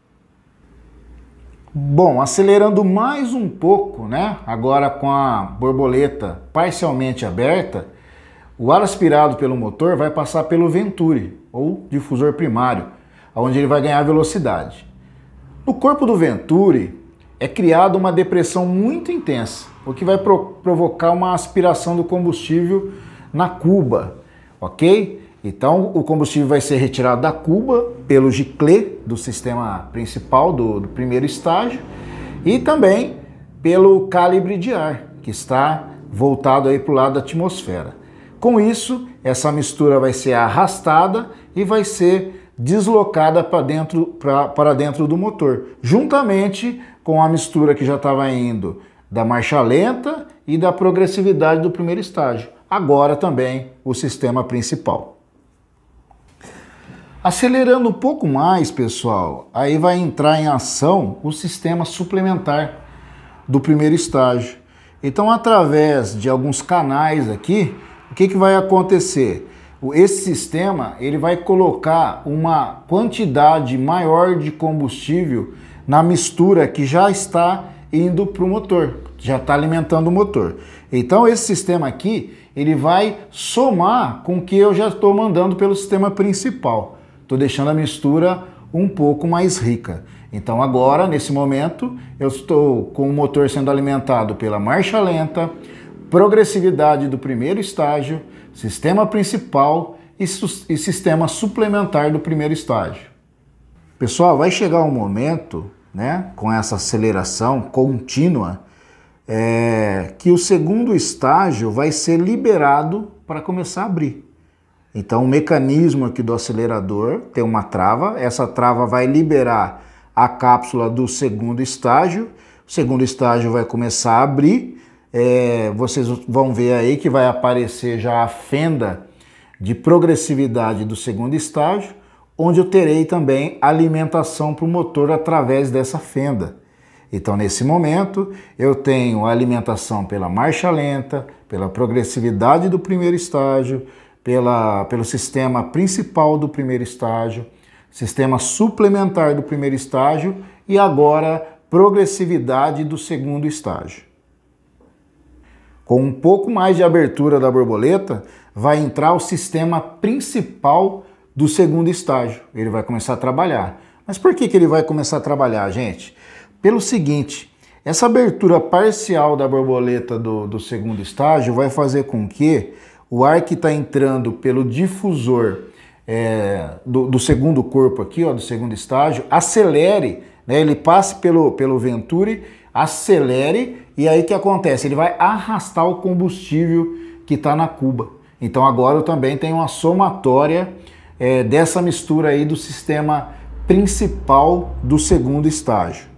Bom, acelerando mais um pouco, né? Agora com a borboleta parcialmente aberta, o ar aspirado pelo motor vai passar pelo Venturi, ou difusor primário, onde ele vai ganhar velocidade. No corpo do Venturi é criada uma depressão muito intensa, o que vai provocar uma aspiração do combustível na cuba, ok? Então o combustível vai ser retirado da cuba pelo giclê do sistema principal do primeiro estágio e também pelo calibre de ar, que está voltado aí para o lado da atmosfera. Com isso, essa mistura vai ser arrastada e vai ser deslocada para dentro do motor, juntamente com a mistura que já estava indo da marcha lenta e da progressividade do primeiro estágio. Agora também o sistema principal. Acelerando um pouco mais, pessoal, aí vai entrar em ação o sistema suplementar do primeiro estágio. Então, através de alguns canais aqui, o que vai acontecer? Esse sistema ele vai colocar uma quantidade maior de combustível na mistura que já está indo para o motor, já está alimentando o motor. Então esse sistema aqui, ele vai somar com o que eu já estou mandando pelo sistema principal. Estou deixando a mistura um pouco mais rica. Então agora, nesse momento, eu estou com o motor sendo alimentado pela marcha lenta, progressividade do primeiro estágio, sistema principal e sistema suplementar do primeiro estágio. Pessoal, vai chegar um momento, né, com essa aceleração contínua, que o segundo estágio vai ser liberado para começar a abrir. Então o mecanismo aqui do acelerador tem uma trava, essa trava vai liberar a cápsula do segundo estágio, o segundo estágio vai começar a abrir, vocês vão ver aí que vai aparecer já a fenda de progressividade do segundo estágio, onde eu terei também alimentação para o motor através dessa fenda. Então, nesse momento, eu tenho a alimentação pela marcha lenta, pela progressividade do primeiro estágio, pelo sistema principal do primeiro estágio, sistema suplementar do primeiro estágio e agora progressividade do segundo estágio. Com um pouco mais de abertura da borboleta, vai entrar o sistema principal do segundo estágio. Ele vai começar a trabalhar. Mas por que ele vai começar a trabalhar, gente? Pelo seguinte, essa abertura parcial da borboleta do segundo estágio vai fazer com que o ar que está entrando pelo difusor do segundo corpo aqui, ó, do segundo estágio, acelere, né? Ele passe pelo venturi, acelere, e aí o que acontece? Ele vai arrastar o combustível que está na cuba. Então agora eu também tenho uma somatória dessa mistura aí do sistema principal do segundo estágio.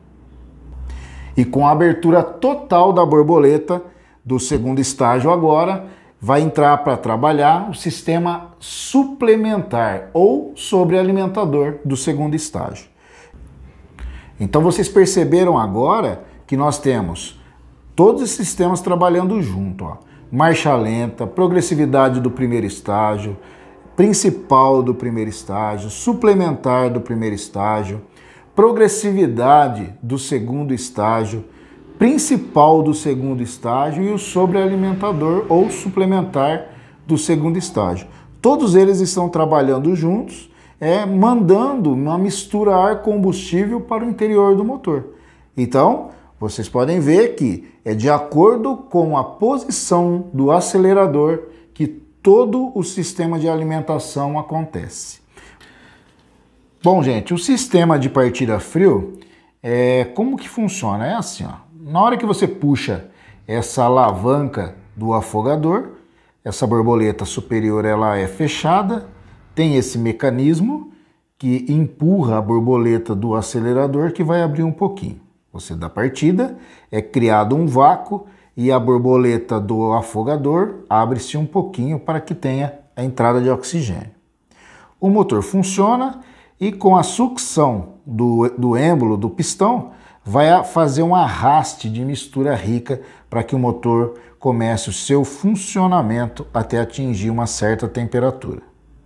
E com a abertura total da borboleta do segundo estágio agora, vai entrar para trabalhar o sistema suplementar ou sobrealimentador do segundo estágio. Então vocês perceberam agora que nós temos todos os sistemas trabalhando junto, ó. Marcha lenta, progressividade do primeiro estágio, principal do primeiro estágio, suplementar do primeiro estágio, progressividade do segundo estágio, principal do segundo estágio e o sobrealimentador ou suplementar do segundo estágio. Todos eles estão trabalhando juntos, mandando uma mistura ar-combustível para o interior do motor. Então, vocês podem ver que é de acordo com a posição do acelerador que todo o sistema de alimentação acontece. Bom, gente, o sistema de partida frio, como que funciona? É assim, ó. Na hora que você puxa essa alavanca do afogador, essa borboleta superior ela é fechada, tem esse mecanismo que empurra a borboleta do acelerador que vai abrir um pouquinho. Você dá partida, é criado um vácuo e a borboleta do afogador abre-se um pouquinho para que tenha a entrada de oxigênio. O motor funciona e com a sucção do êmbolo do pistão vai fazer um arraste de mistura rica para que o motor comece o seu funcionamento até atingir uma certa temperatura.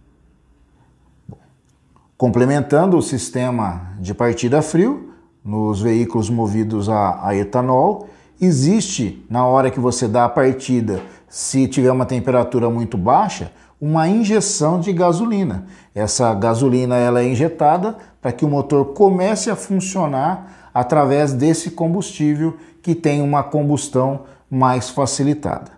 Complementando o sistema de partida frio, nos veículos movidos a etanol, existe, na hora que você dá a partida, se tiver uma temperatura muito baixa, uma injeção de gasolina. Essa gasolina ela é injetada para que o motor comece a funcionar através desse combustível que tem uma combustão mais facilitada.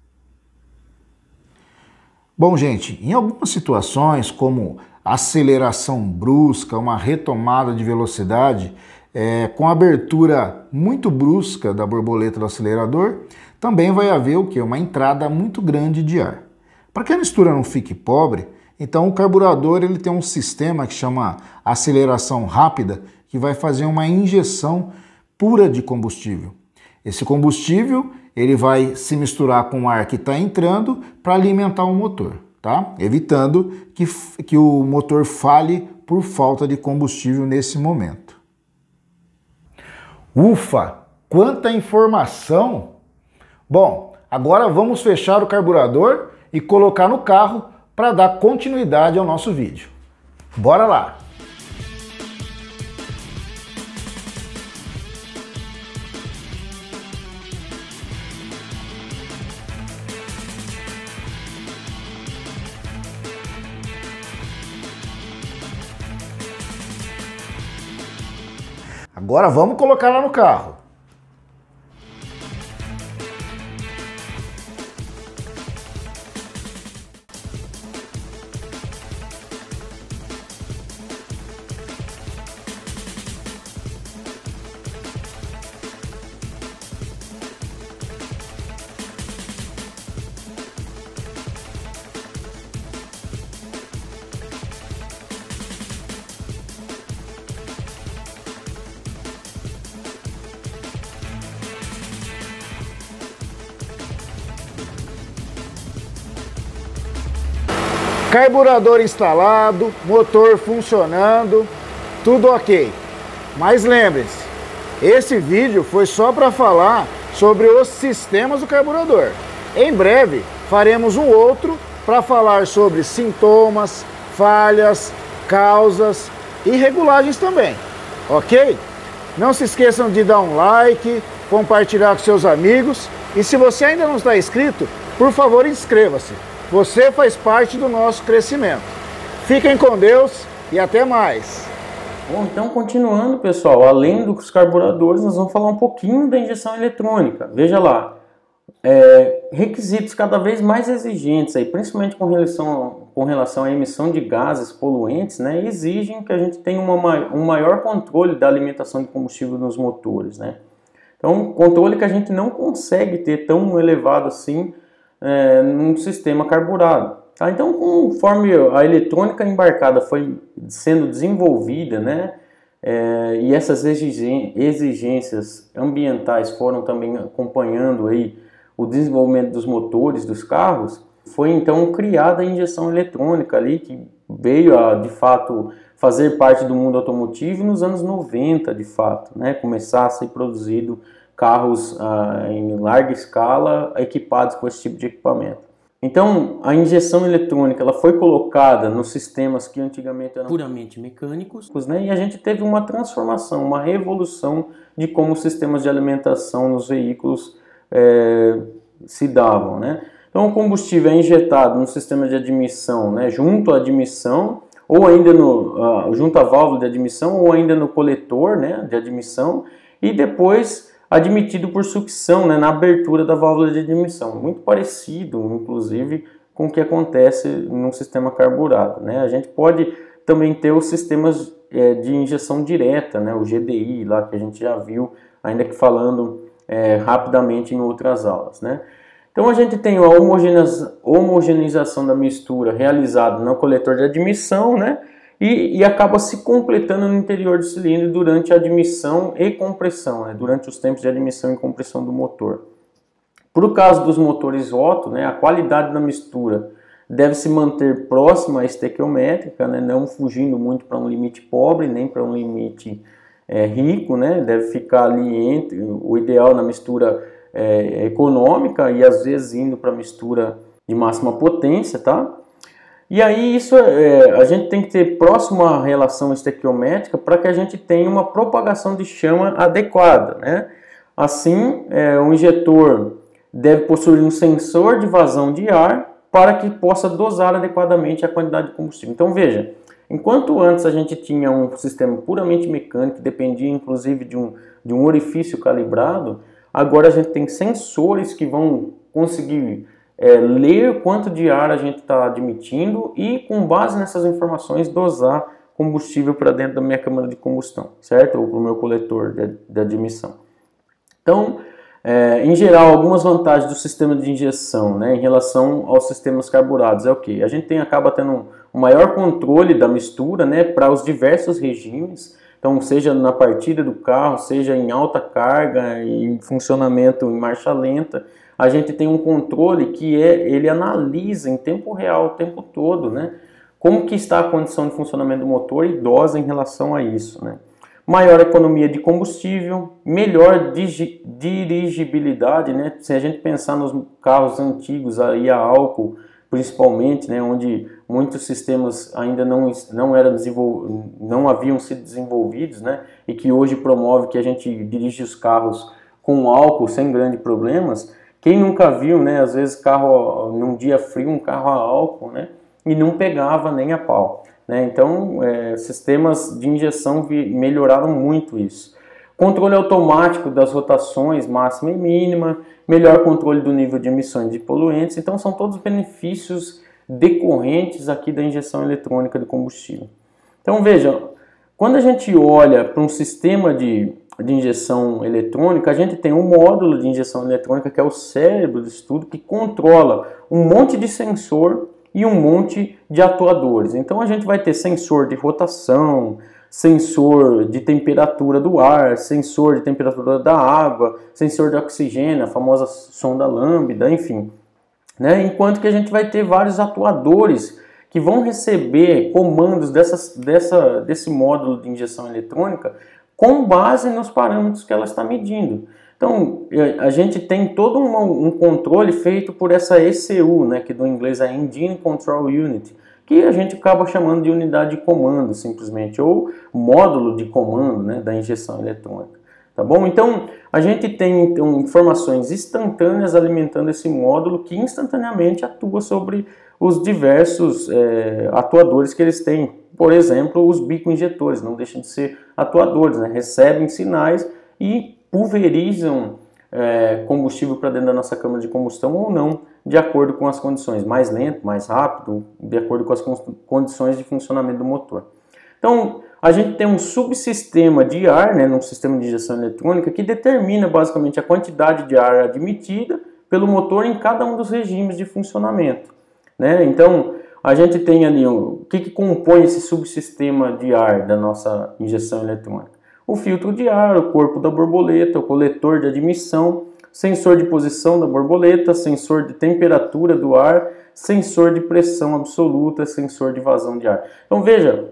Bom, gente, em algumas situações, como aceleração brusca, uma retomada de velocidade, com abertura muito brusca da borboleta do acelerador, também vai haver o quê? Uma entrada muito grande de ar. Para que a mistura não fique pobre, então o carburador ele tem um sistema que chama aceleração rápida, que vai fazer uma injeção pura de combustível. Esse combustível ele vai se misturar com o ar que está entrando para alimentar o motor, tá? Evitando que o motor falhe por falta de combustível nesse momento. Ufa! Quanta informação! Bom, agora vamos fechar o carburador e colocar no carro para dar continuidade ao nosso vídeo. Bora lá! Agora vamos colocar lá no carro. Carburador instalado, motor funcionando, tudo ok. Mas lembre-se, esse vídeo foi só para falar sobre os sistemas do carburador. Em breve faremos um outro para falar sobre sintomas, falhas, causas e regulagens também, ok? Não se esqueçam de dar um like, compartilhar com seus amigos e se você ainda não está inscrito, por favor inscreva-se. Você faz parte do nosso crescimento. Fiquem com Deus e até mais. Bom, então continuando, pessoal, além dos carburadores, nós vamos falar um pouquinho da injeção eletrônica. Veja lá, requisitos cada vez mais exigentes, aí, principalmente com relação à emissão de gases poluentes, né, exigem que a gente tenha um maior controle da alimentação de combustível nos motores, né? Então, controle que a gente não consegue ter tão elevado assim num sistema carburado. Tá? Então, conforme a eletrônica embarcada foi sendo desenvolvida, né, e essas exigências ambientais foram também acompanhando aí o desenvolvimento dos motores dos carros, foi então criada a injeção eletrônica ali, que veio a, de fato, fazer parte do mundo automotivo nos anos 90, de fato, né, começar a ser produzido carros em larga escala equipados com esse tipo de equipamento. Então, a injeção eletrônica ela foi colocada nos sistemas que antigamente eram puramente mecânicos, né? E a gente teve uma transformação, uma revolução de como os sistemas de alimentação nos veículos se davam, né? Então, o combustível é injetado no sistema de admissão, né? Junto à admissão, ou ainda junto à válvula de admissão, ou ainda no coletor, né, de admissão, e depois admitido por sucção, né, na abertura da válvula de admissão. Muito parecido, inclusive, com o que acontece num sistema carburado, né? A gente pode também ter os sistemas de injeção direta, né, o GDI, lá que a gente já viu, ainda que falando rapidamente em outras aulas, né? Então a gente tem a homogeneização da mistura realizada no coletor de admissão, né? E acaba se completando no interior do cilindro durante a admissão e compressão, né? Durante os tempos de admissão e compressão do motor. Para o caso dos motores Otto, né, a qualidade da mistura deve se manter próxima à estequiométrica, né, não fugindo muito para um limite pobre, nem para um limite rico, né, deve ficar ali entre o ideal na mistura econômica e às vezes indo para a mistura de máxima potência, tá? E aí isso a gente tem que ter próximo à relação estequiométrica para que a gente tenha uma propagação de chama adequada, né? Assim, o injetor deve possuir um sensor de vazão de ar para que possa dosar adequadamente a quantidade de combustível. Então veja, enquanto antes a gente tinha um sistema puramente mecânico, que dependia inclusive de um orifício calibrado, agora a gente tem sensores que vão conseguir ler quanto de ar a gente está admitindo e, com base nessas informações, dosar combustível para dentro da minha câmara de combustão, certo? Ou para o meu coletor de admissão. Então, em geral, algumas vantagens do sistema de injeção, né, em relação aos sistemas carburados é o que? A gente acaba tendo um maior controle da mistura, né, para os diversos regimes. Então, seja na partida do carro, seja em alta carga, em funcionamento em marcha lenta, a gente tem um controle que ele analisa em tempo real, o tempo todo, né, como que está a condição de funcionamento do motor e dosa em relação a isso, né. Maior economia de combustível, melhor dirigibilidade, né, se a gente pensar nos carros antigos aí a álcool, principalmente, né, onde muitos sistemas ainda não haviam sido desenvolvidos, né, e que hoje promove que a gente dirige os carros com álcool sem grandes problemas. Quem nunca viu, né, às vezes carro num dia frio, um carro a álcool, né, e não pegava nem a pau, né? Então, sistemas de injeção melhoraram muito isso. Controle automático das rotações máxima e mínima, melhor controle do nível de emissões de poluentes. Então, são todos benefícios decorrentes aqui da injeção eletrônica de combustível. Então, veja, quando a gente olha para um sistema de injeção eletrônica, a gente tem um módulo de injeção eletrônica que é o cérebro disso tudo, que controla um monte de sensor e um monte de atuadores. Então a gente vai ter sensor de rotação, sensor de temperatura do ar, sensor de temperatura da água, sensor de oxigênio, a famosa sonda lambda, enfim, né? Enquanto que a gente vai ter vários atuadores que vão receber comandos desse módulo de injeção eletrônica com base nos parâmetros que ela está medindo. Então, a gente tem todo um controle feito por essa ECU, né, que do inglês é Engine Control Unit, que a gente acaba chamando de unidade de comando, simplesmente, ou módulo de comando, né, da injeção eletrônica. Tá bom? Então, a gente tem então, informações instantâneas alimentando esse módulo que instantaneamente atua sobre os diversos atuadores que eles têm. Por exemplo, os bico-injetores, não deixam de ser atuadores, né? Recebem sinais e pulverizam combustível para dentro da nossa câmara de combustão ou não, de acordo com as condições, mais lento, mais rápido, de acordo com as condições de funcionamento do motor. Então, a gente tem um subsistema de ar, né, num sistema de injeção eletrônica, que determina basicamente a quantidade de ar admitida pelo motor em cada um dos regimes de funcionamento, né? Então, a gente tem ali o que compõe esse subsistema de ar da nossa injeção eletrônica. O filtro de ar, o corpo da borboleta, o coletor de admissão, sensor de posição da borboleta, sensor de temperatura do ar, sensor de pressão absoluta, sensor de vazão de ar. Então, veja,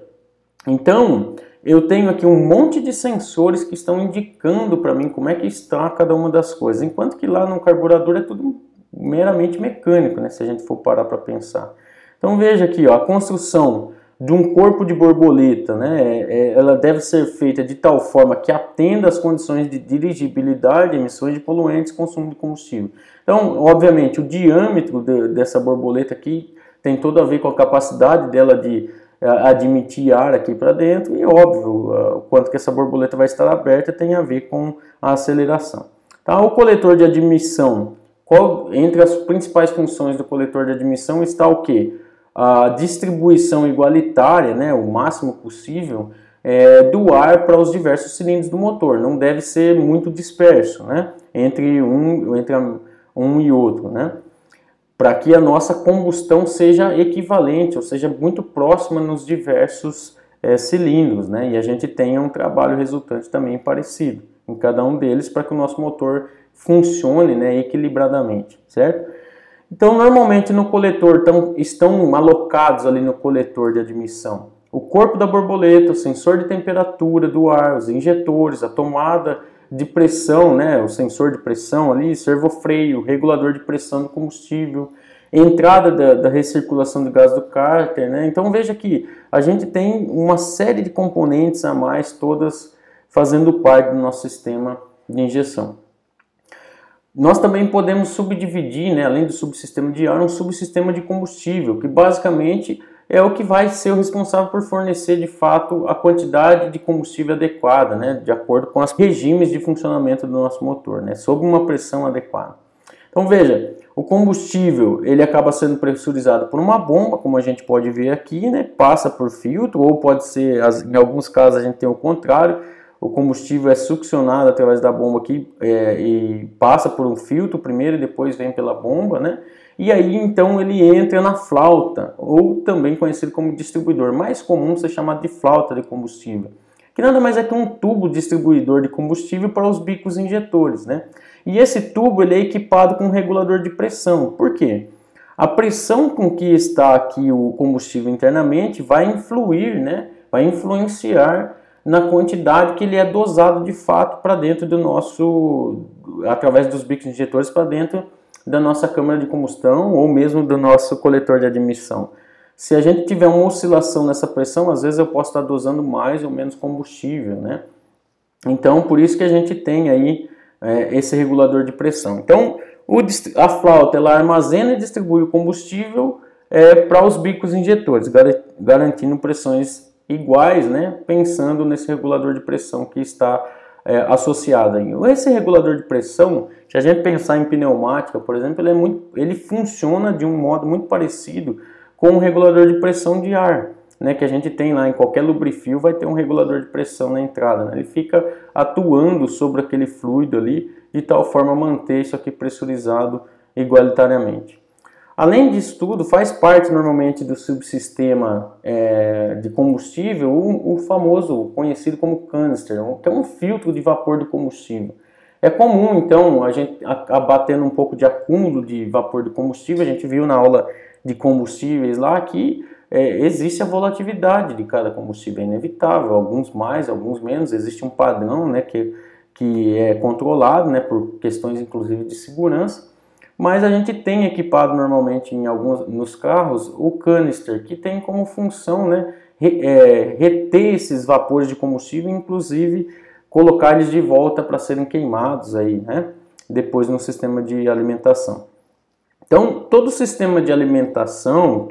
eu tenho aqui um monte de sensores que estão indicando para mim como é que está cada uma das coisas, enquanto que lá no carburador é tudo meramente mecânico, né, se a gente for parar para pensar. Então veja aqui, ó, a construção de um corpo de borboleta, né, ela deve ser feita de tal forma que atenda às condições de dirigibilidade, emissões de poluentes, consumo de combustível. Então, obviamente, o diâmetro dessa borboleta aqui tem tudo a ver com a capacidade dela de admitir ar aqui para dentro e, óbvio, o quanto que essa borboleta vai estar aberta tem a ver com a aceleração. Tá? O coletor de admissão, entre as principais funções do coletor de admissão está o quê? A distribuição igualitária, né, o máximo possível, do ar para os diversos cilindros do motor. Não deve ser muito disperso, né, entre um e outro, né, para que a nossa combustão seja equivalente, ou seja, muito próxima nos diversos cilindros, né, e a gente tenha um trabalho resultante também parecido em cada um deles para que o nosso motor funcione, né, equilibradamente, certo? Então, normalmente no coletor estão alocados ali no coletor de admissão o corpo da borboleta, o sensor de temperatura do ar, os injetores, a tomada de pressão, né, o sensor de pressão ali, servofreio, regulador de pressão do combustível, entrada da recirculação de gás do cárter, né? Então veja que a gente tem uma série de componentes a mais, todas fazendo parte do nosso sistema de injeção. Nós também podemos subdividir, né, além do subsistema de ar, um subsistema de combustível, que basicamente é o que vai ser o responsável por fornecer de fato a quantidade de combustível adequada, né, de acordo com os regimes de funcionamento do nosso motor, né, sob uma pressão adequada. Então veja, o combustível ele acaba sendo pressurizado por uma bomba, como a gente pode ver aqui, né, passa por filtro, ou pode ser, em alguns casos a gente tem o contrário, o combustível é succionado através da bomba aqui e passa por um filtro primeiro e depois vem pela bomba, né? E aí então ele entra na flauta, ou também conhecido como distribuidor, mais comum ser chamado de flauta de combustível, que nada mais é que um tubo distribuidor de combustível para os bicos injetores, né? E esse tubo ele é equipado com um regulador de pressão. Por quê? A pressão com que está aqui o combustível internamente vai influir, né? Vai influenciar na quantidade que ele é dosado de fato para dentro do nosso, através dos bicos injetores para dentro da nossa câmara de combustão ou mesmo do nosso coletor de admissão. Se a gente tiver uma oscilação nessa pressão, às vezes eu posso estar dosando mais ou menos combustível, né? Então, por isso que a gente tem aí esse regulador de pressão. Então, a flauta ela armazena e distribui o combustível para os bicos injetores, garantindo pressões iguais, né, pensando nesse regulador de pressão que está associado aí. Esse regulador de pressão, se a gente pensar em pneumática, por exemplo, ele funciona de um modo muito parecido com um regulador de pressão de ar, né, que a gente tem lá em qualquer lubrifil, vai ter um regulador de pressão na entrada, né? Ele fica atuando sobre aquele fluido ali, de tal forma a manter isso aqui pressurizado igualitariamente. Além disso tudo, faz parte normalmente do subsistema de combustível o famoso, conhecido como canister, que é um filtro de vapor do combustível. É comum, então, a gente acabar tendo um pouco de acúmulo de vapor do combustível. A gente viu na aula de combustíveis lá que existe a volatilidade de cada combustível, é inevitável, alguns mais, alguns menos, existe um padrão, né, que é controlado, né, por questões inclusive de segurança, mas a gente tem equipado normalmente nos carros o canister, que tem como função, né, reter esses vapores de combustível, inclusive colocar eles de volta para serem queimados aí, né, depois no sistema de alimentação. Então, todo o sistema de alimentação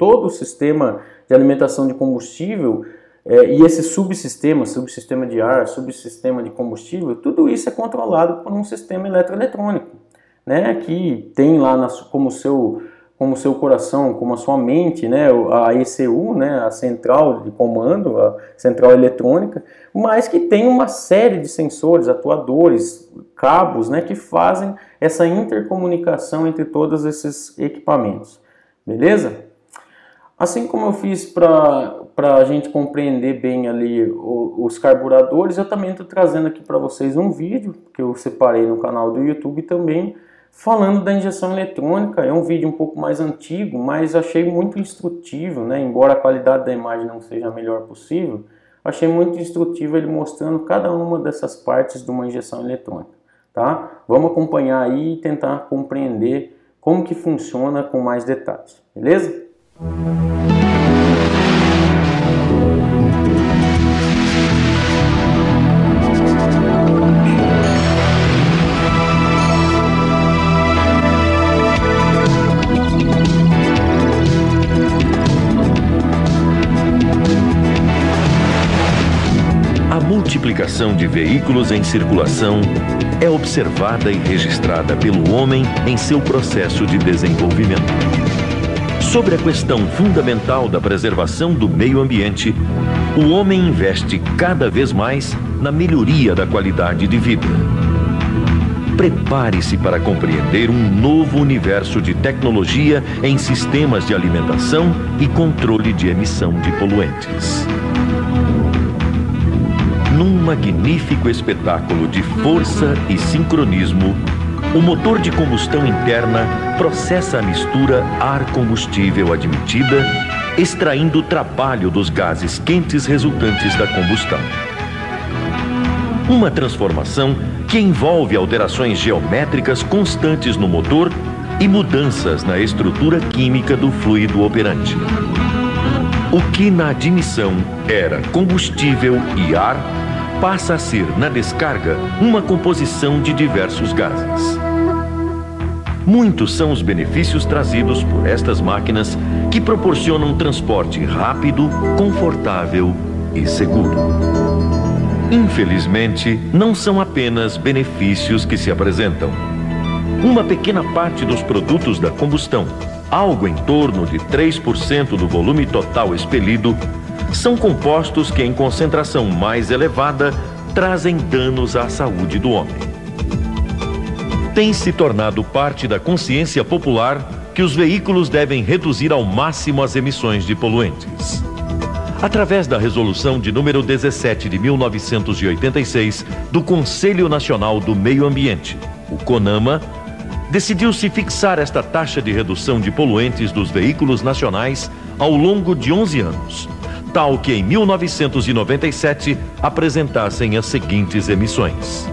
de combustível e esse subsistema de ar, subsistema de combustível, tudo isso é controlado por um sistema eletroeletrônico, né, que tem lá como seu coração, como a sua mente, né, a ECU, né, a central de comando, a central eletrônica, mas que tem uma série de sensores, atuadores, cabos, né, que fazem essa intercomunicação entre todos esses equipamentos, beleza? Assim como eu fiz para a gente compreender bem ali os carburadores, eu também estou trazendo aqui para vocês um vídeo que eu separei no canal do YouTube também, falando da injeção eletrônica. É um vídeo um pouco mais antigo, mas achei muito instrutivo, né? Embora a qualidade da imagem não seja a melhor possível, achei muito instrutivo ele mostrando cada uma dessas partes de uma injeção eletrônica, tá? Vamos acompanhar aí e tentar compreender como que funciona com mais detalhes, beleza? A multiplicação de veículos em circulação é observada e registrada pelo homem em seu processo de desenvolvimento. Sobre a questão fundamental da preservação do meio ambiente, o homem investe cada vez mais na melhoria da qualidade de vida. Prepare-se para compreender um novo universo de tecnologia em sistemas de alimentação e controle de emissão de poluentes. Num magnífico espetáculo de força e sincronismo, o motor de combustão interna processa a mistura ar-combustível admitida, extraindo o trabalho dos gases quentes resultantes da combustão. Uma transformação que envolve alterações geométricas constantes no motor e mudanças na estrutura química do fluido operante. O que na admissão era combustível e ar, passa a ser, na descarga, uma composição de diversos gases. Muitos são os benefícios trazidos por estas máquinas que proporcionam transporte rápido, confortável e seguro. Infelizmente, não são apenas benefícios que se apresentam. Uma pequena parte dos produtos da combustão, algo em torno de 3% do volume total expelido, são compostos que, em concentração mais elevada, trazem danos à saúde do homem. Tem se tornado parte da consciência popular que os veículos devem reduzir ao máximo as emissões de poluentes. Através da resolução de número 17 de 1986 do Conselho Nacional do Meio Ambiente, o CONAMA, decidiu-se fixar esta taxa de redução de poluentes dos veículos nacionais ao longo de 11 anos, tal que em 1997 apresentassem as seguintes emissões: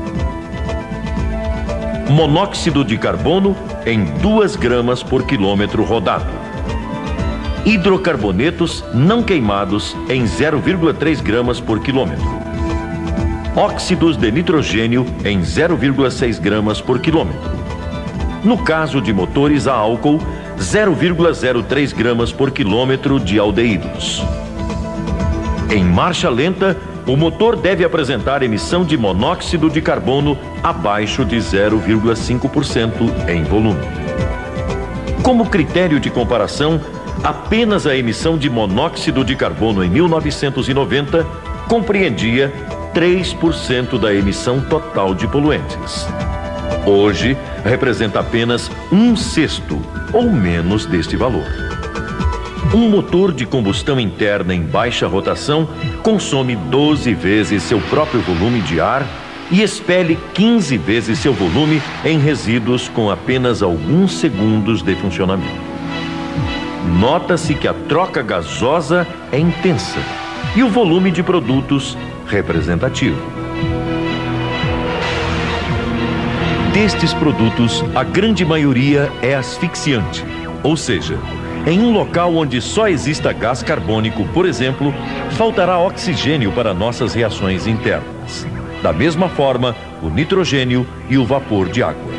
monóxido de carbono em 2 gramas por quilômetro rodado, hidrocarbonetos não queimados em 0,3 gramas por quilômetro, óxidos de nitrogênio em 0,6 gramas por quilômetro. No caso de motores a álcool, 0,03 gramas por quilômetro de aldeídos. Em marcha lenta, o motor deve apresentar emissão de monóxido de carbono abaixo de 0,5% em volume. Como critério de comparação, apenas a emissão de monóxido de carbono em 1990 compreendia 3% da emissão total de poluentes. Hoje, representa apenas 1/6 ou menos deste valor. Um motor de combustão interna em baixa rotação consome 12 vezes seu próprio volume de ar e expele 15 vezes seu volume em resíduos com apenas alguns segundos de funcionamento. nota-se que a troca gasosa é intensa e o volume de produtos representativo. Destes produtos, a grande maioria é asfixiante, ou seja, em um local onde só exista gás carbônico, por exemplo, faltará oxigênio para nossas reações internas. Da mesma forma, o nitrogênio e o vapor de água.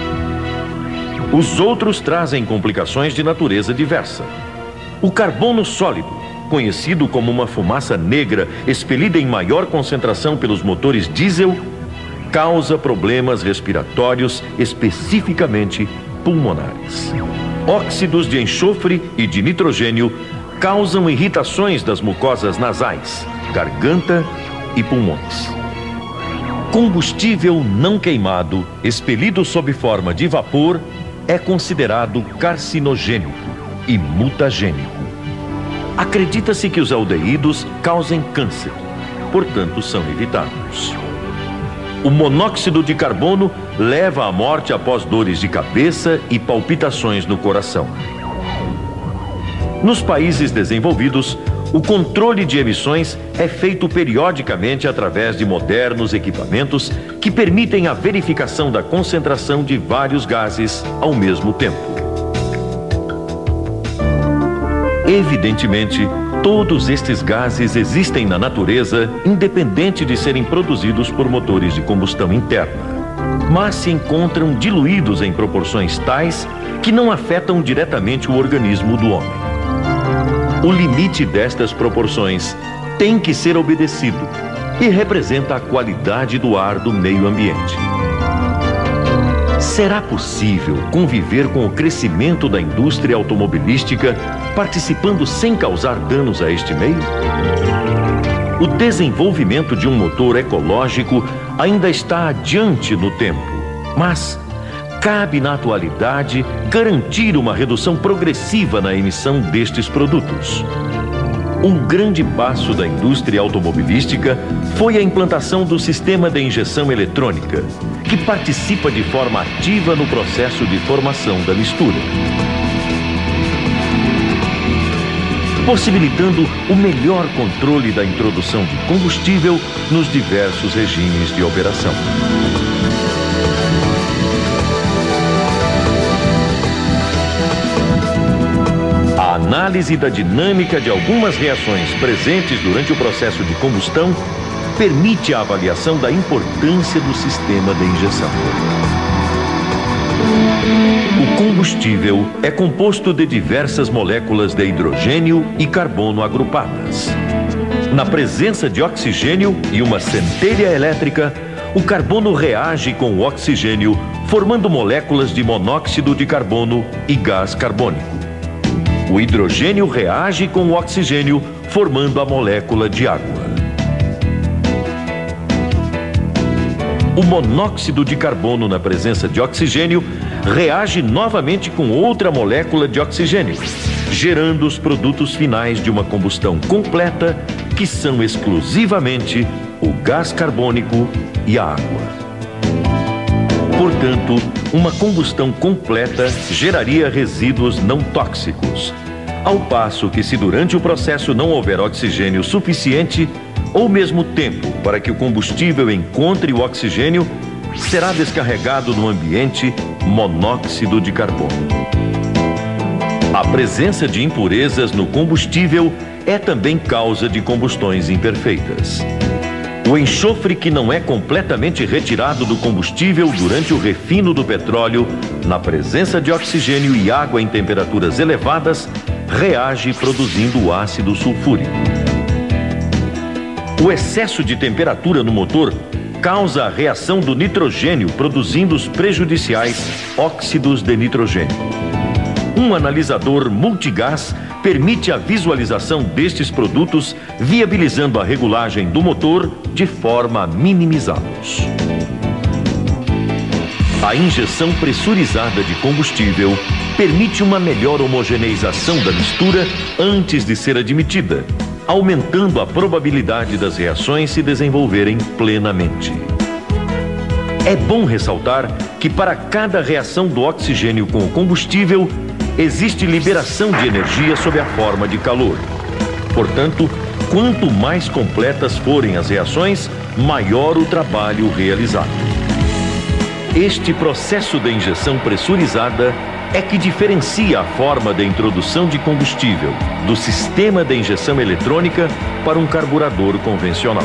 Os outros trazem complicações de natureza diversa. O carbono sólido, conhecido como uma fumaça negra expelida em maior concentração pelos motores diesel, causa problemas respiratórios, especificamente pulmonares. Óxidos de enxofre e de nitrogênio causam irritações das mucosas nasais, garganta e pulmões. Combustível não queimado, expelido sob forma de vapor, é considerado carcinogênico e mutagênico. Acredita-se que os aldeídos causem câncer, portanto são evitados. O monóxido de carbono leva à morte após dores de cabeça e palpitações no coração. Nos países desenvolvidos, o controle de emissões é feito periodicamente através de modernos equipamentos que permitem a verificação da concentração de vários gases ao mesmo tempo. Evidentemente, todos estes gases existem na natureza, independente de serem produzidos por motores de combustão interna, mas se encontram diluídos em proporções tais que não afetam diretamente o organismo do homem. O limite destas proporções tem que ser obedecido e representa a qualidade do ar do meio ambiente. Será possível conviver com o crescimento da indústria automobilística, participando sem causar danos a este meio? O desenvolvimento de um motor ecológico ainda está adiante no tempo, mas cabe na atualidade garantir uma redução progressiva na emissão destes produtos. Um grande passo da indústria automobilística foi a implantação do sistema de injeção eletrônica, que participa de forma ativa no processo de formação da mistura, possibilitando o melhor controle da introdução de combustível nos diversos regimes de operação. A análise da dinâmica de algumas reações presentes durante o processo de combustão permite a avaliação da importância do sistema de injeção. O combustível é composto de diversas moléculas de hidrogênio e carbono agrupadas. Na presença de oxigênio e uma centelha elétrica, o carbono reage com o oxigênio, formando moléculas de monóxido de carbono e gás carbônico. O hidrogênio reage com o oxigênio, formando a molécula de água. O monóxido de carbono, na presença de oxigênio, reage novamente com outra molécula de oxigênio, gerando os produtos finais de uma combustão completa, que são exclusivamente o gás carbônico e a água. Portanto, uma combustão completa geraria resíduos não tóxicos, ao passo que, se durante o processo não houver oxigênio suficiente, ou mesmo tempo para que o combustível encontre o oxigênio, será descarregado no ambiente monóxido de carbono. A presença de impurezas no combustível é também causa de combustões imperfeitas. O enxofre que não é completamente retirado do combustível durante o refino do petróleo, na presença de oxigênio e água em temperaturas elevadas, reage produzindo o ácido sulfúrico. O excesso de temperatura no motor causa a reação do nitrogênio, produzindo os prejudiciais óxidos de nitrogênio. Um analisador multigás permite a visualização destes produtos, viabilizando a regulagem do motor de forma a minimizá-los. A injeção pressurizada de combustível permite uma melhor homogeneização da mistura antes de ser admitida, aumentando a probabilidade das reações se desenvolverem plenamente. É bom ressaltar que, para cada reação do oxigênio com o combustível, existe liberação de energia sob a forma de calor. Portanto, quanto mais completas forem as reações, maior o trabalho realizado. Este processo de injeção pressurizada é que diferencia a forma de introdução de combustível do sistema de injeção eletrônica para um carburador convencional.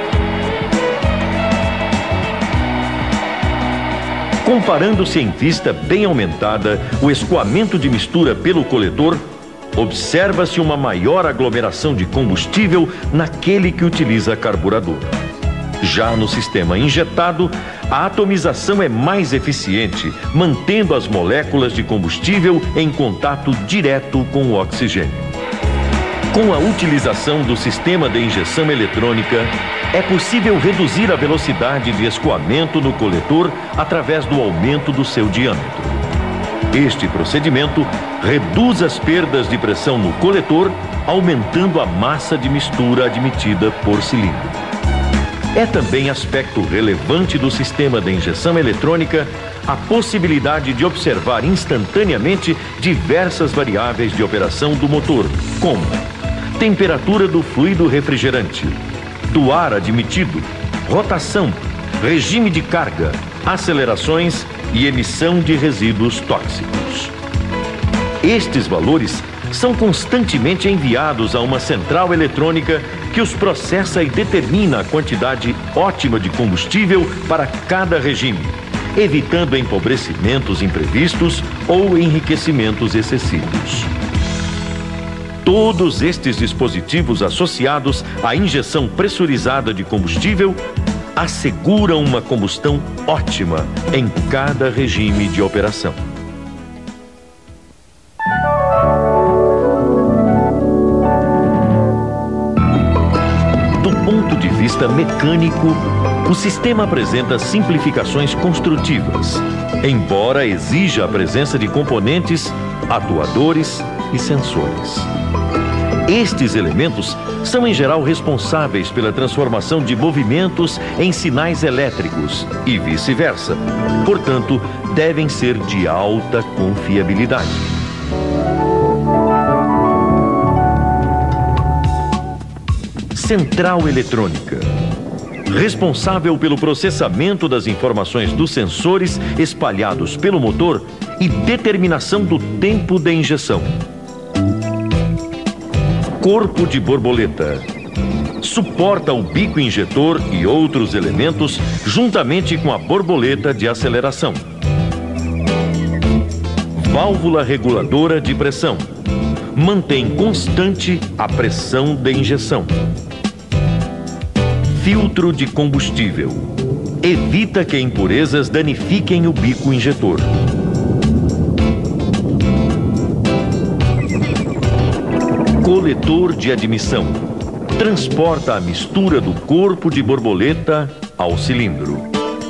Comparando-se em vista bem aumentada o escoamento de mistura pelo coletor, observa-se uma maior aglomeração de combustível naquele que utiliza carburador. Já no sistema injetado, a atomização é mais eficiente, mantendo as moléculas de combustível em contato direto com o oxigênio. Com a utilização do sistema de injeção eletrônica, é possível reduzir a velocidade de escoamento no coletor através do aumento do seu diâmetro. Este procedimento reduz as perdas de pressão no coletor, aumentando a massa de mistura admitida por cilindro. É também aspecto relevante do sistema de injeção eletrônica a possibilidade de observar instantaneamente diversas variáveis de operação do motor, como temperatura do fluido refrigerante, do ar admitido, rotação, regime de carga, acelerações e emissão de resíduos tóxicos. Estes valores são constantemente enviados a uma central eletrônica que os processa e determina a quantidade ótima de combustível para cada regime, evitando empobrecimentos imprevistos ou enriquecimentos excessivos. Todos estes dispositivos associados à injeção pressurizada de combustível asseguram uma combustão ótima em cada regime de operação. Do ponto de vista mecânico, o sistema apresenta simplificações construtivas, embora exija a presença de componentes, atuadores e sensores. Estes elementos são em geral responsáveis pela transformação de movimentos em sinais elétricos e vice-versa. Portanto, devem ser de alta confiabilidade. Central eletrônica. Responsável pelo processamento das informações dos sensores espalhados pelo motor e determinação do tempo de injeção. Corpo de borboleta. Suporta o bico injetor e outros elementos juntamente com a borboleta de aceleração. Válvula reguladora de pressão. Mantém constante a pressão de injeção. Filtro de combustível. Evita que impurezas danifiquem o bico injetor. Coletor de admissão. Transporta a mistura do corpo de borboleta ao cilindro.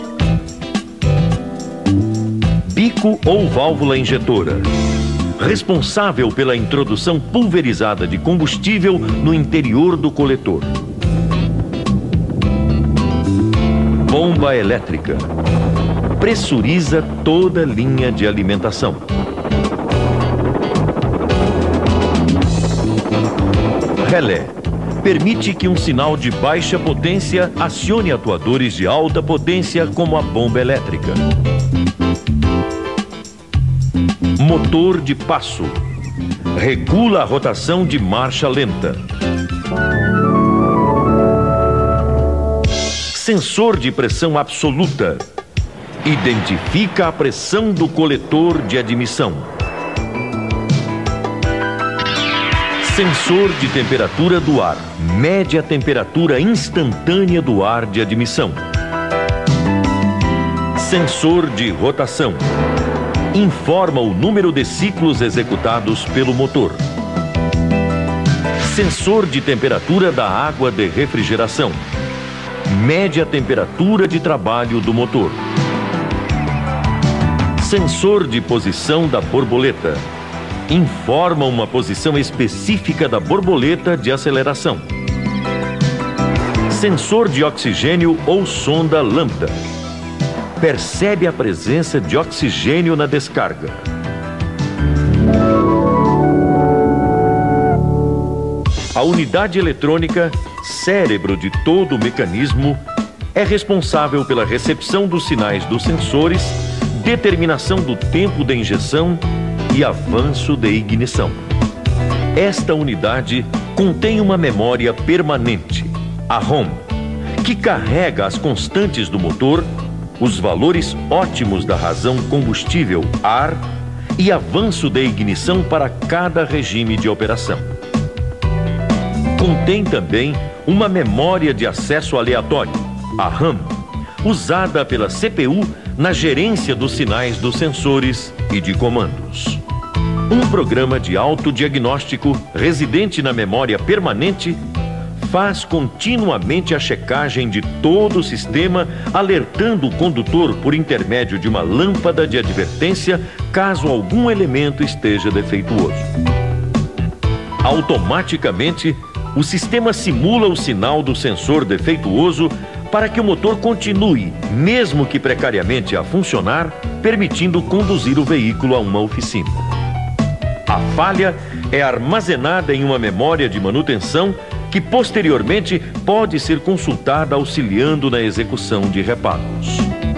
Bico ou válvula injetora. Responsável pela introdução pulverizada de combustível no interior do coletor. Bomba elétrica. Pressuriza toda a linha de alimentação. Relé. Permite que um sinal de baixa potência acione atuadores de alta potência como a bomba elétrica. Motor de passo. Regula a rotação de marcha lenta. Sensor de pressão absoluta. Identifica a pressão do coletor de admissão. Sensor de temperatura do ar. Mede a temperatura instantânea do ar de admissão. Sensor de rotação. Informa o número de ciclos executados pelo motor. Sensor de temperatura da água de refrigeração. Mede a temperatura de trabalho do motor. Sensor de posição da borboleta. Informa uma posição específica da borboleta de aceleração. Sensor de oxigênio ou sonda lambda. Percebe a presença de oxigênio na descarga. A unidade eletrônica, cérebro de todo o mecanismo, é responsável pela recepção dos sinais dos sensores, determinação do tempo da injeção e avanço de ignição. Esta unidade contém uma memória permanente, a ROM, que carrega as constantes do motor, os valores ótimos da razão combustível ar e avanço de ignição para cada regime de operação. Contém também uma memória de acesso aleatório, a RAM, usada pela CPU na gerência dos sinais dos sensores e de comandos. Um programa de autodiagnóstico residente na memória permanente faz continuamente a checagem de todo o sistema, alertando o condutor por intermédio de uma lâmpada de advertência caso algum elemento esteja defeituoso. Automaticamente, o sistema simula o sinal do sensor defeituoso para que o motor continue, mesmo que precariamente, a funcionar, permitindo conduzir o veículo a uma oficina. A falha é armazenada em uma memória de manutenção que posteriormente pode ser consultada auxiliando na execução de reparos.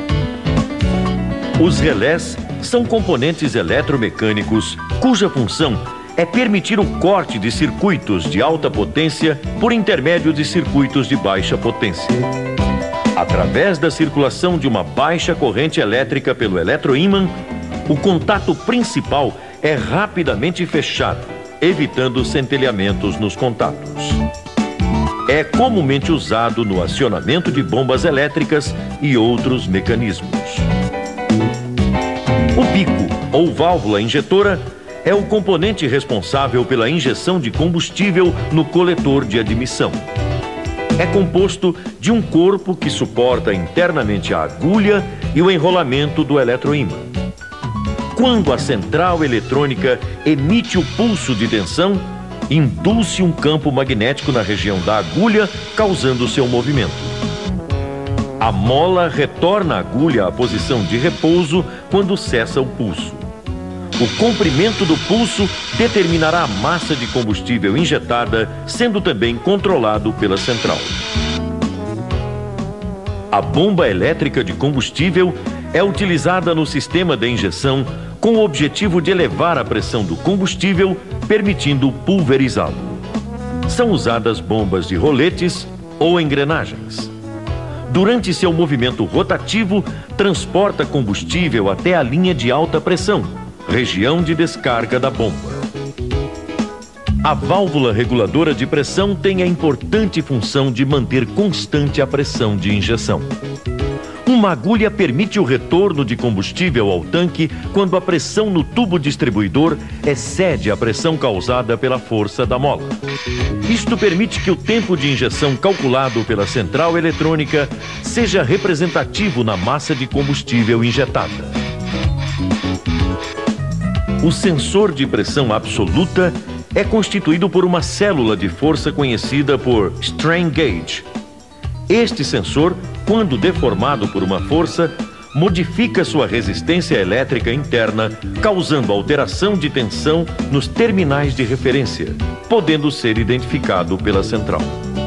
Os relés são componentes eletromecânicos cuja função é permitir o corte de circuitos de alta potência por intermédio de circuitos de baixa potência. Através da circulação de uma baixa corrente elétrica pelo eletroímã, o contato principal é rapidamente fechado, evitando centelhamentos nos contatos. É comumente usado no acionamento de bombas elétricas e outros mecanismos. O bico, ou válvula injetora, é o componente responsável pela injeção de combustível no coletor de admissão. É composto de um corpo que suporta internamente a agulha e o enrolamento do eletroímã. Quando a central eletrônica emite o pulso de tensão, induz-se um campo magnético na região da agulha, causando seu movimento. A mola retorna a agulha à posição de repouso quando cessa o pulso. O comprimento do pulso determinará a massa de combustível injetada, sendo também controlado pela central. A bomba elétrica de combustível é utilizada no sistema de injeção com o objetivo de elevar a pressão do combustível, permitindo pulverizá-lo. São usadas bombas de roletes ou engrenagens. Durante seu movimento rotativo, transporta combustível até a linha de alta pressão, região de descarga da bomba. A válvula reguladora de pressão tem a importante função de manter constante a pressão de injeção. Uma agulha permite o retorno de combustível ao tanque quando a pressão no tubo distribuidor excede a pressão causada pela força da mola. Isto permite que o tempo de injeção calculado pela central eletrônica seja representativo na massa de combustível injetada. O sensor de pressão absoluta é constituído por uma célula de força conhecida por strain gauge. Este sensor, quando deformado por uma força, modifica sua resistência elétrica interna, causando alteração de tensão nos terminais de referência, podendo ser identificado pela central.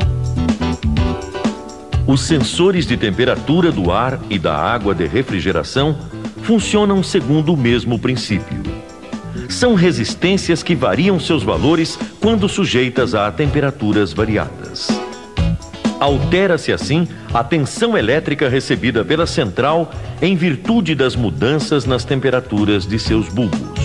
Os sensores de temperatura do ar e da água de refrigeração funcionam segundo o mesmo princípio. São resistências que variam seus valores quando sujeitas a temperaturas variadas. Altera-se assim a tensão elétrica recebida pela central em virtude das mudanças nas temperaturas de seus bulbos.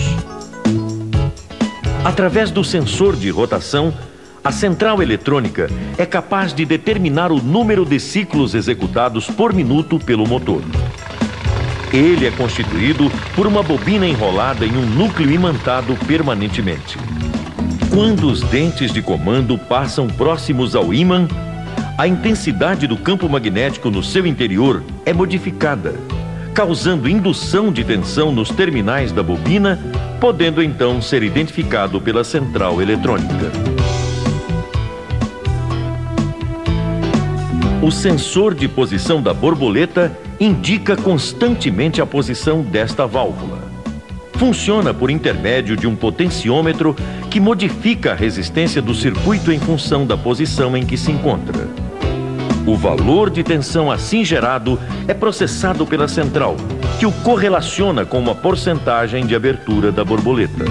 Através do sensor de rotação, a central eletrônica é capaz de determinar o número de ciclos executados por minuto pelo motor. Ele é constituído por uma bobina enrolada em um núcleo imantado permanentemente. Quando os dentes de comando passam próximos ao ímã, a intensidade do campo magnético no seu interior é modificada, causando indução de tensão nos terminais da bobina, podendo então ser identificado pela central eletrônica. O sensor de posição da borboleta indica constantemente a posição desta válvula. funciona por intermédio de um potenciômetro que modifica a resistência do circuito em função da posição em que se encontra. O valor de tensão assim gerado é processado pela central, que o correlaciona com uma porcentagem de abertura da borboleta.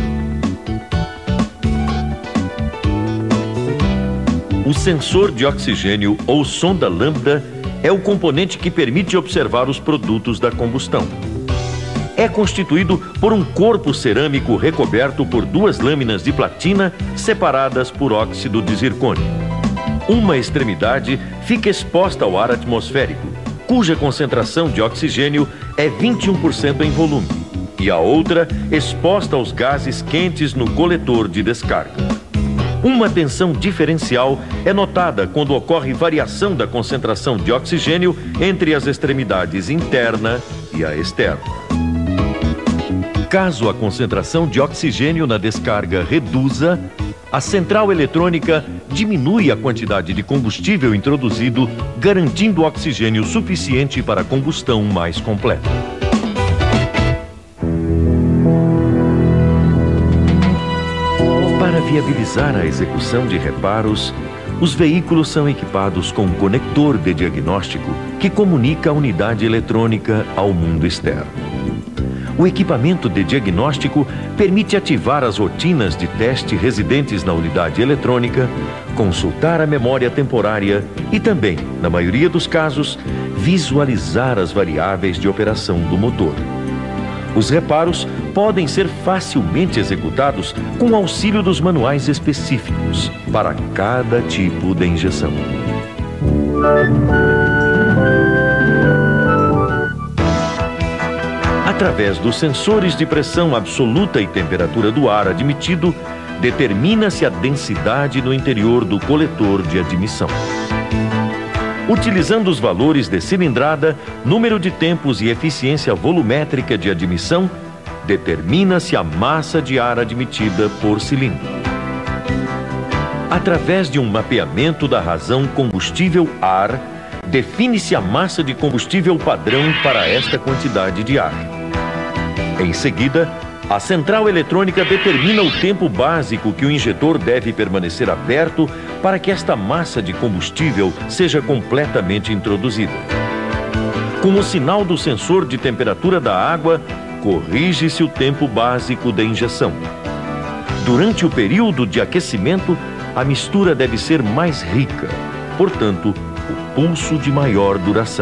O sensor de oxigênio ou sonda lambda é o componente que permite observar os produtos da combustão. É constituído por um corpo cerâmico recoberto por duas lâminas de platina separadas por óxido de zircônio. Uma extremidade fica exposta ao ar atmosférico, cuja concentração de oxigênio é 21% em volume, e a outra exposta aos gases quentes no coletor de descarga. Uma tensão diferencial é notada quando ocorre variação da concentração de oxigênio entre as extremidades interna e a externa. Caso a concentração de oxigênio na descarga reduza, a central eletrônica diminui a quantidade de combustível introduzido, garantindo oxigênio suficiente para a combustão mais completa. Para viabilizar a execução de reparos, os veículos são equipados com um conector de diagnóstico que comunica a unidade eletrônica ao mundo externo. O equipamento de diagnóstico permite ativar as rotinas de teste residentes na unidade eletrônica, consultar a memória temporária e também, na maioria dos casos, visualizar as variáveis de operação do motor. Os reparos podem ser facilmente executados com o auxílio dos manuais específicos para cada tipo de injeção. Através dos sensores de pressão absoluta e temperatura do ar admitido, determina-se a densidade no interior do coletor de admissão. Utilizando os valores de cilindrada, número de tempos e eficiência volumétrica de admissão, determina-se a massa de ar admitida por cilindro. Através de um mapeamento da razão combustível-ar, define-se a massa de combustível padrão para esta quantidade de ar. Em seguida, a central eletrônica determina o tempo básico que o injetor deve permanecer aberto para que esta massa de combustível seja completamente introduzida. Com o sinal do sensor de temperatura da água, corrige-se o tempo básico da injeção. Durante o período de aquecimento, a mistura deve ser mais rica, portanto, o pulso de maior duração.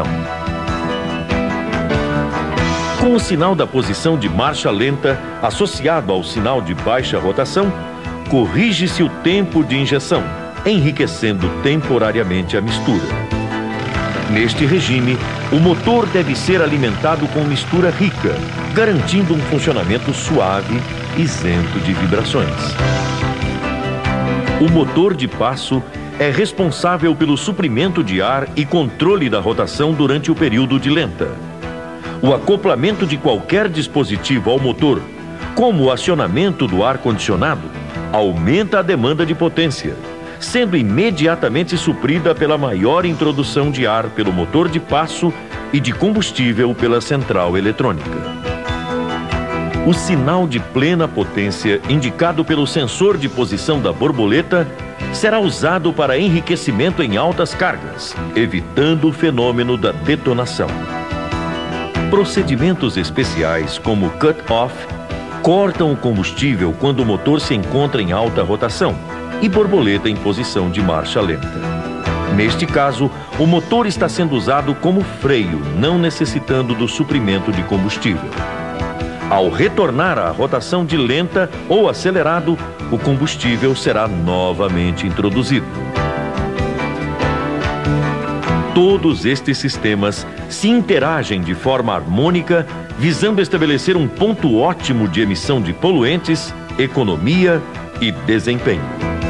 Com o sinal da posição de marcha lenta associado ao sinal de baixa rotação, corrige-se o tempo de injeção, enriquecendo temporariamente a mistura. Neste regime, o motor deve ser alimentado com mistura rica, garantindo um funcionamento suave, isento de vibrações. O motor de passo é responsável pelo suprimento de ar e controle da rotação durante o período de lenta. O acoplamento de qualquer dispositivo ao motor, como o acionamento do ar-condicionado, aumenta a demanda de potência, sendo imediatamente suprida pela maior introdução de ar pelo motor de passo e de combustível pela central eletrônica. O sinal de plena potência, indicado pelo sensor de posição da borboleta, será usado para enriquecimento em altas cargas, evitando o fenômeno da detonação. Procedimentos especiais, como cut-off, cortam o combustível quando o motor se encontra em alta rotação e borboleta em posição de marcha lenta. Neste caso, o motor está sendo usado como freio, não necessitando do suprimento de combustível. Ao retornar à rotação de lenta ou acelerado, o combustível será novamente introduzido. Todos estes sistemas se interagem de forma harmônica, visando estabelecer um ponto ótimo de emissão de poluentes, economia e desempenho.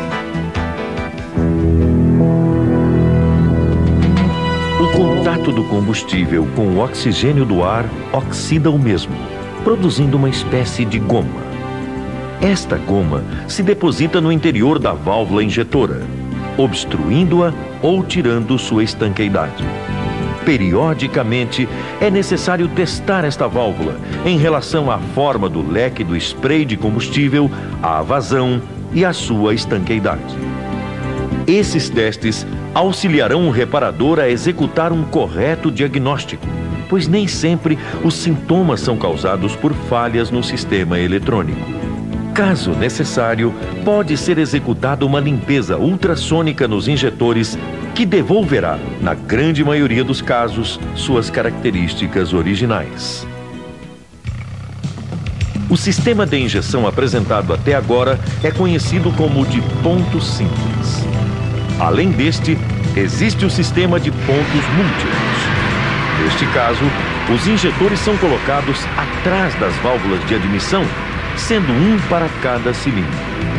O contato do combustível com o oxigênio do ar oxida o mesmo, produzindo uma espécie de goma. Esta goma se deposita no interior da válvula injetora, obstruindo-a ou tirando sua estanqueidade. Periodicamente, é necessário testar esta válvula em relação à forma do leque do spray de combustível, à vazão e à sua estanqueidade. Esses testes auxiliarão o reparador a executar um correto diagnóstico, pois nem sempre os sintomas são causados por falhas no sistema eletrônico. Caso necessário, pode ser executada uma limpeza ultrassônica nos injetores, que devolverá, na grande maioria dos casos, suas características originais. O sistema de injeção apresentado até agora é conhecido como de ponto simples. Além deste, existe o sistema de pontos múltiplos. Neste caso, os injetores são colocados atrás das válvulas de admissão, sendo um para cada cilindro.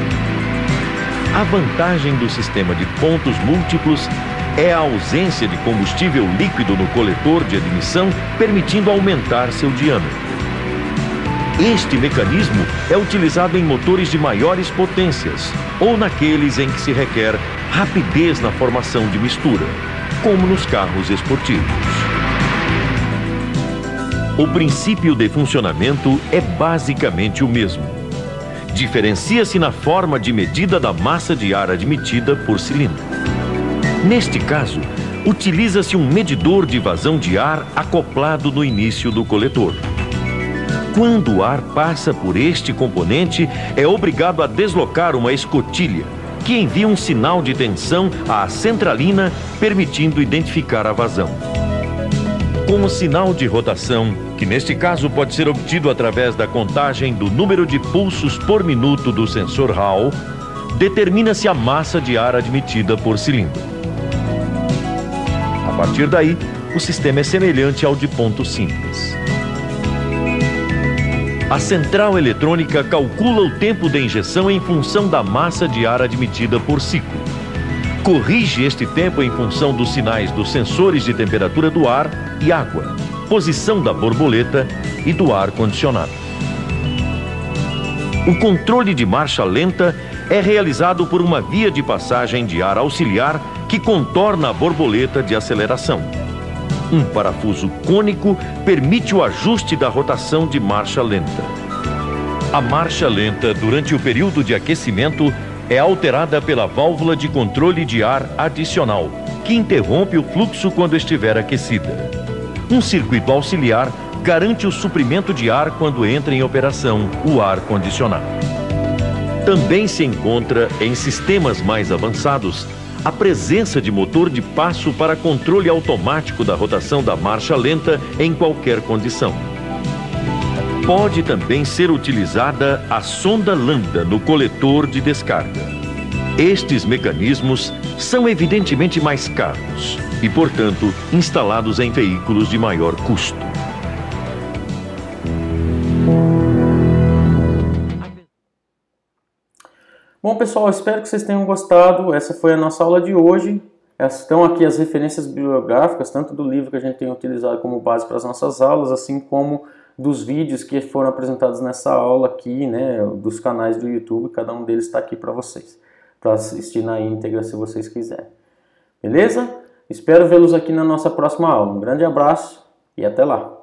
A vantagem do sistema de pontos múltiplos é a ausência de combustível líquido no coletor de admissão, permitindo aumentar seu diâmetro. Este mecanismo é utilizado em motores de maiores potências ou naqueles em que se requer rapidez na formação de mistura, como nos carros esportivos. O princípio de funcionamento é basicamente o mesmo. Diferencia-se na forma de medida da massa de ar admitida por cilindro. Neste caso, utiliza-se um medidor de vazão de ar acoplado no início do coletor. Quando o ar passa por este componente, é obrigado a deslocar uma escotilha, que envia um sinal de tensão à centralina, permitindo identificar a vazão. Com o sinal de rotação, que neste caso pode ser obtido através da contagem do número de pulsos por minuto do sensor Hall, determina-se a massa de ar admitida por cilindro. A partir daí, o sistema é semelhante ao de ponto simples. A central eletrônica calcula o tempo de injeção em função da massa de ar admitida por ciclo. Corrige este tempo em função dos sinais dos sensores de temperatura do ar e água, posição da borboleta e do ar-condicionado. O controle de marcha lenta é realizado por uma via de passagem de ar auxiliar que contorna a borboleta de aceleração. Um parafuso cônico permite o ajuste da rotação de marcha lenta. A marcha lenta, durante o período de aquecimento, é alterada pela válvula de controle de ar adicional, que interrompe o fluxo quando estiver aquecida. Um circuito auxiliar garante o suprimento de ar quando entra em operação o ar-condicionado. Também se encontra, em sistemas mais avançados, a presença de motor de passo para controle automático da rotação da marcha lenta em qualquer condição. Pode também ser utilizada a sonda lambda no coletor de descarga. Estes mecanismos são evidentemente mais caros e, portanto, instalados em veículos de maior custo. Bom, pessoal, espero que vocês tenham gostado. Essa foi a nossa aula de hoje. Estão aqui as referências bibliográficas, tanto do livro que a gente tem utilizado como base para as nossas aulas, assim como dos vídeos que foram apresentados nessa aula aqui, né, dos canais do YouTube. Cada um deles está aqui para vocês, para assistir na íntegra se vocês quiserem. Beleza? Espero vê-los aqui na nossa próxima aula. Um grande abraço e até lá!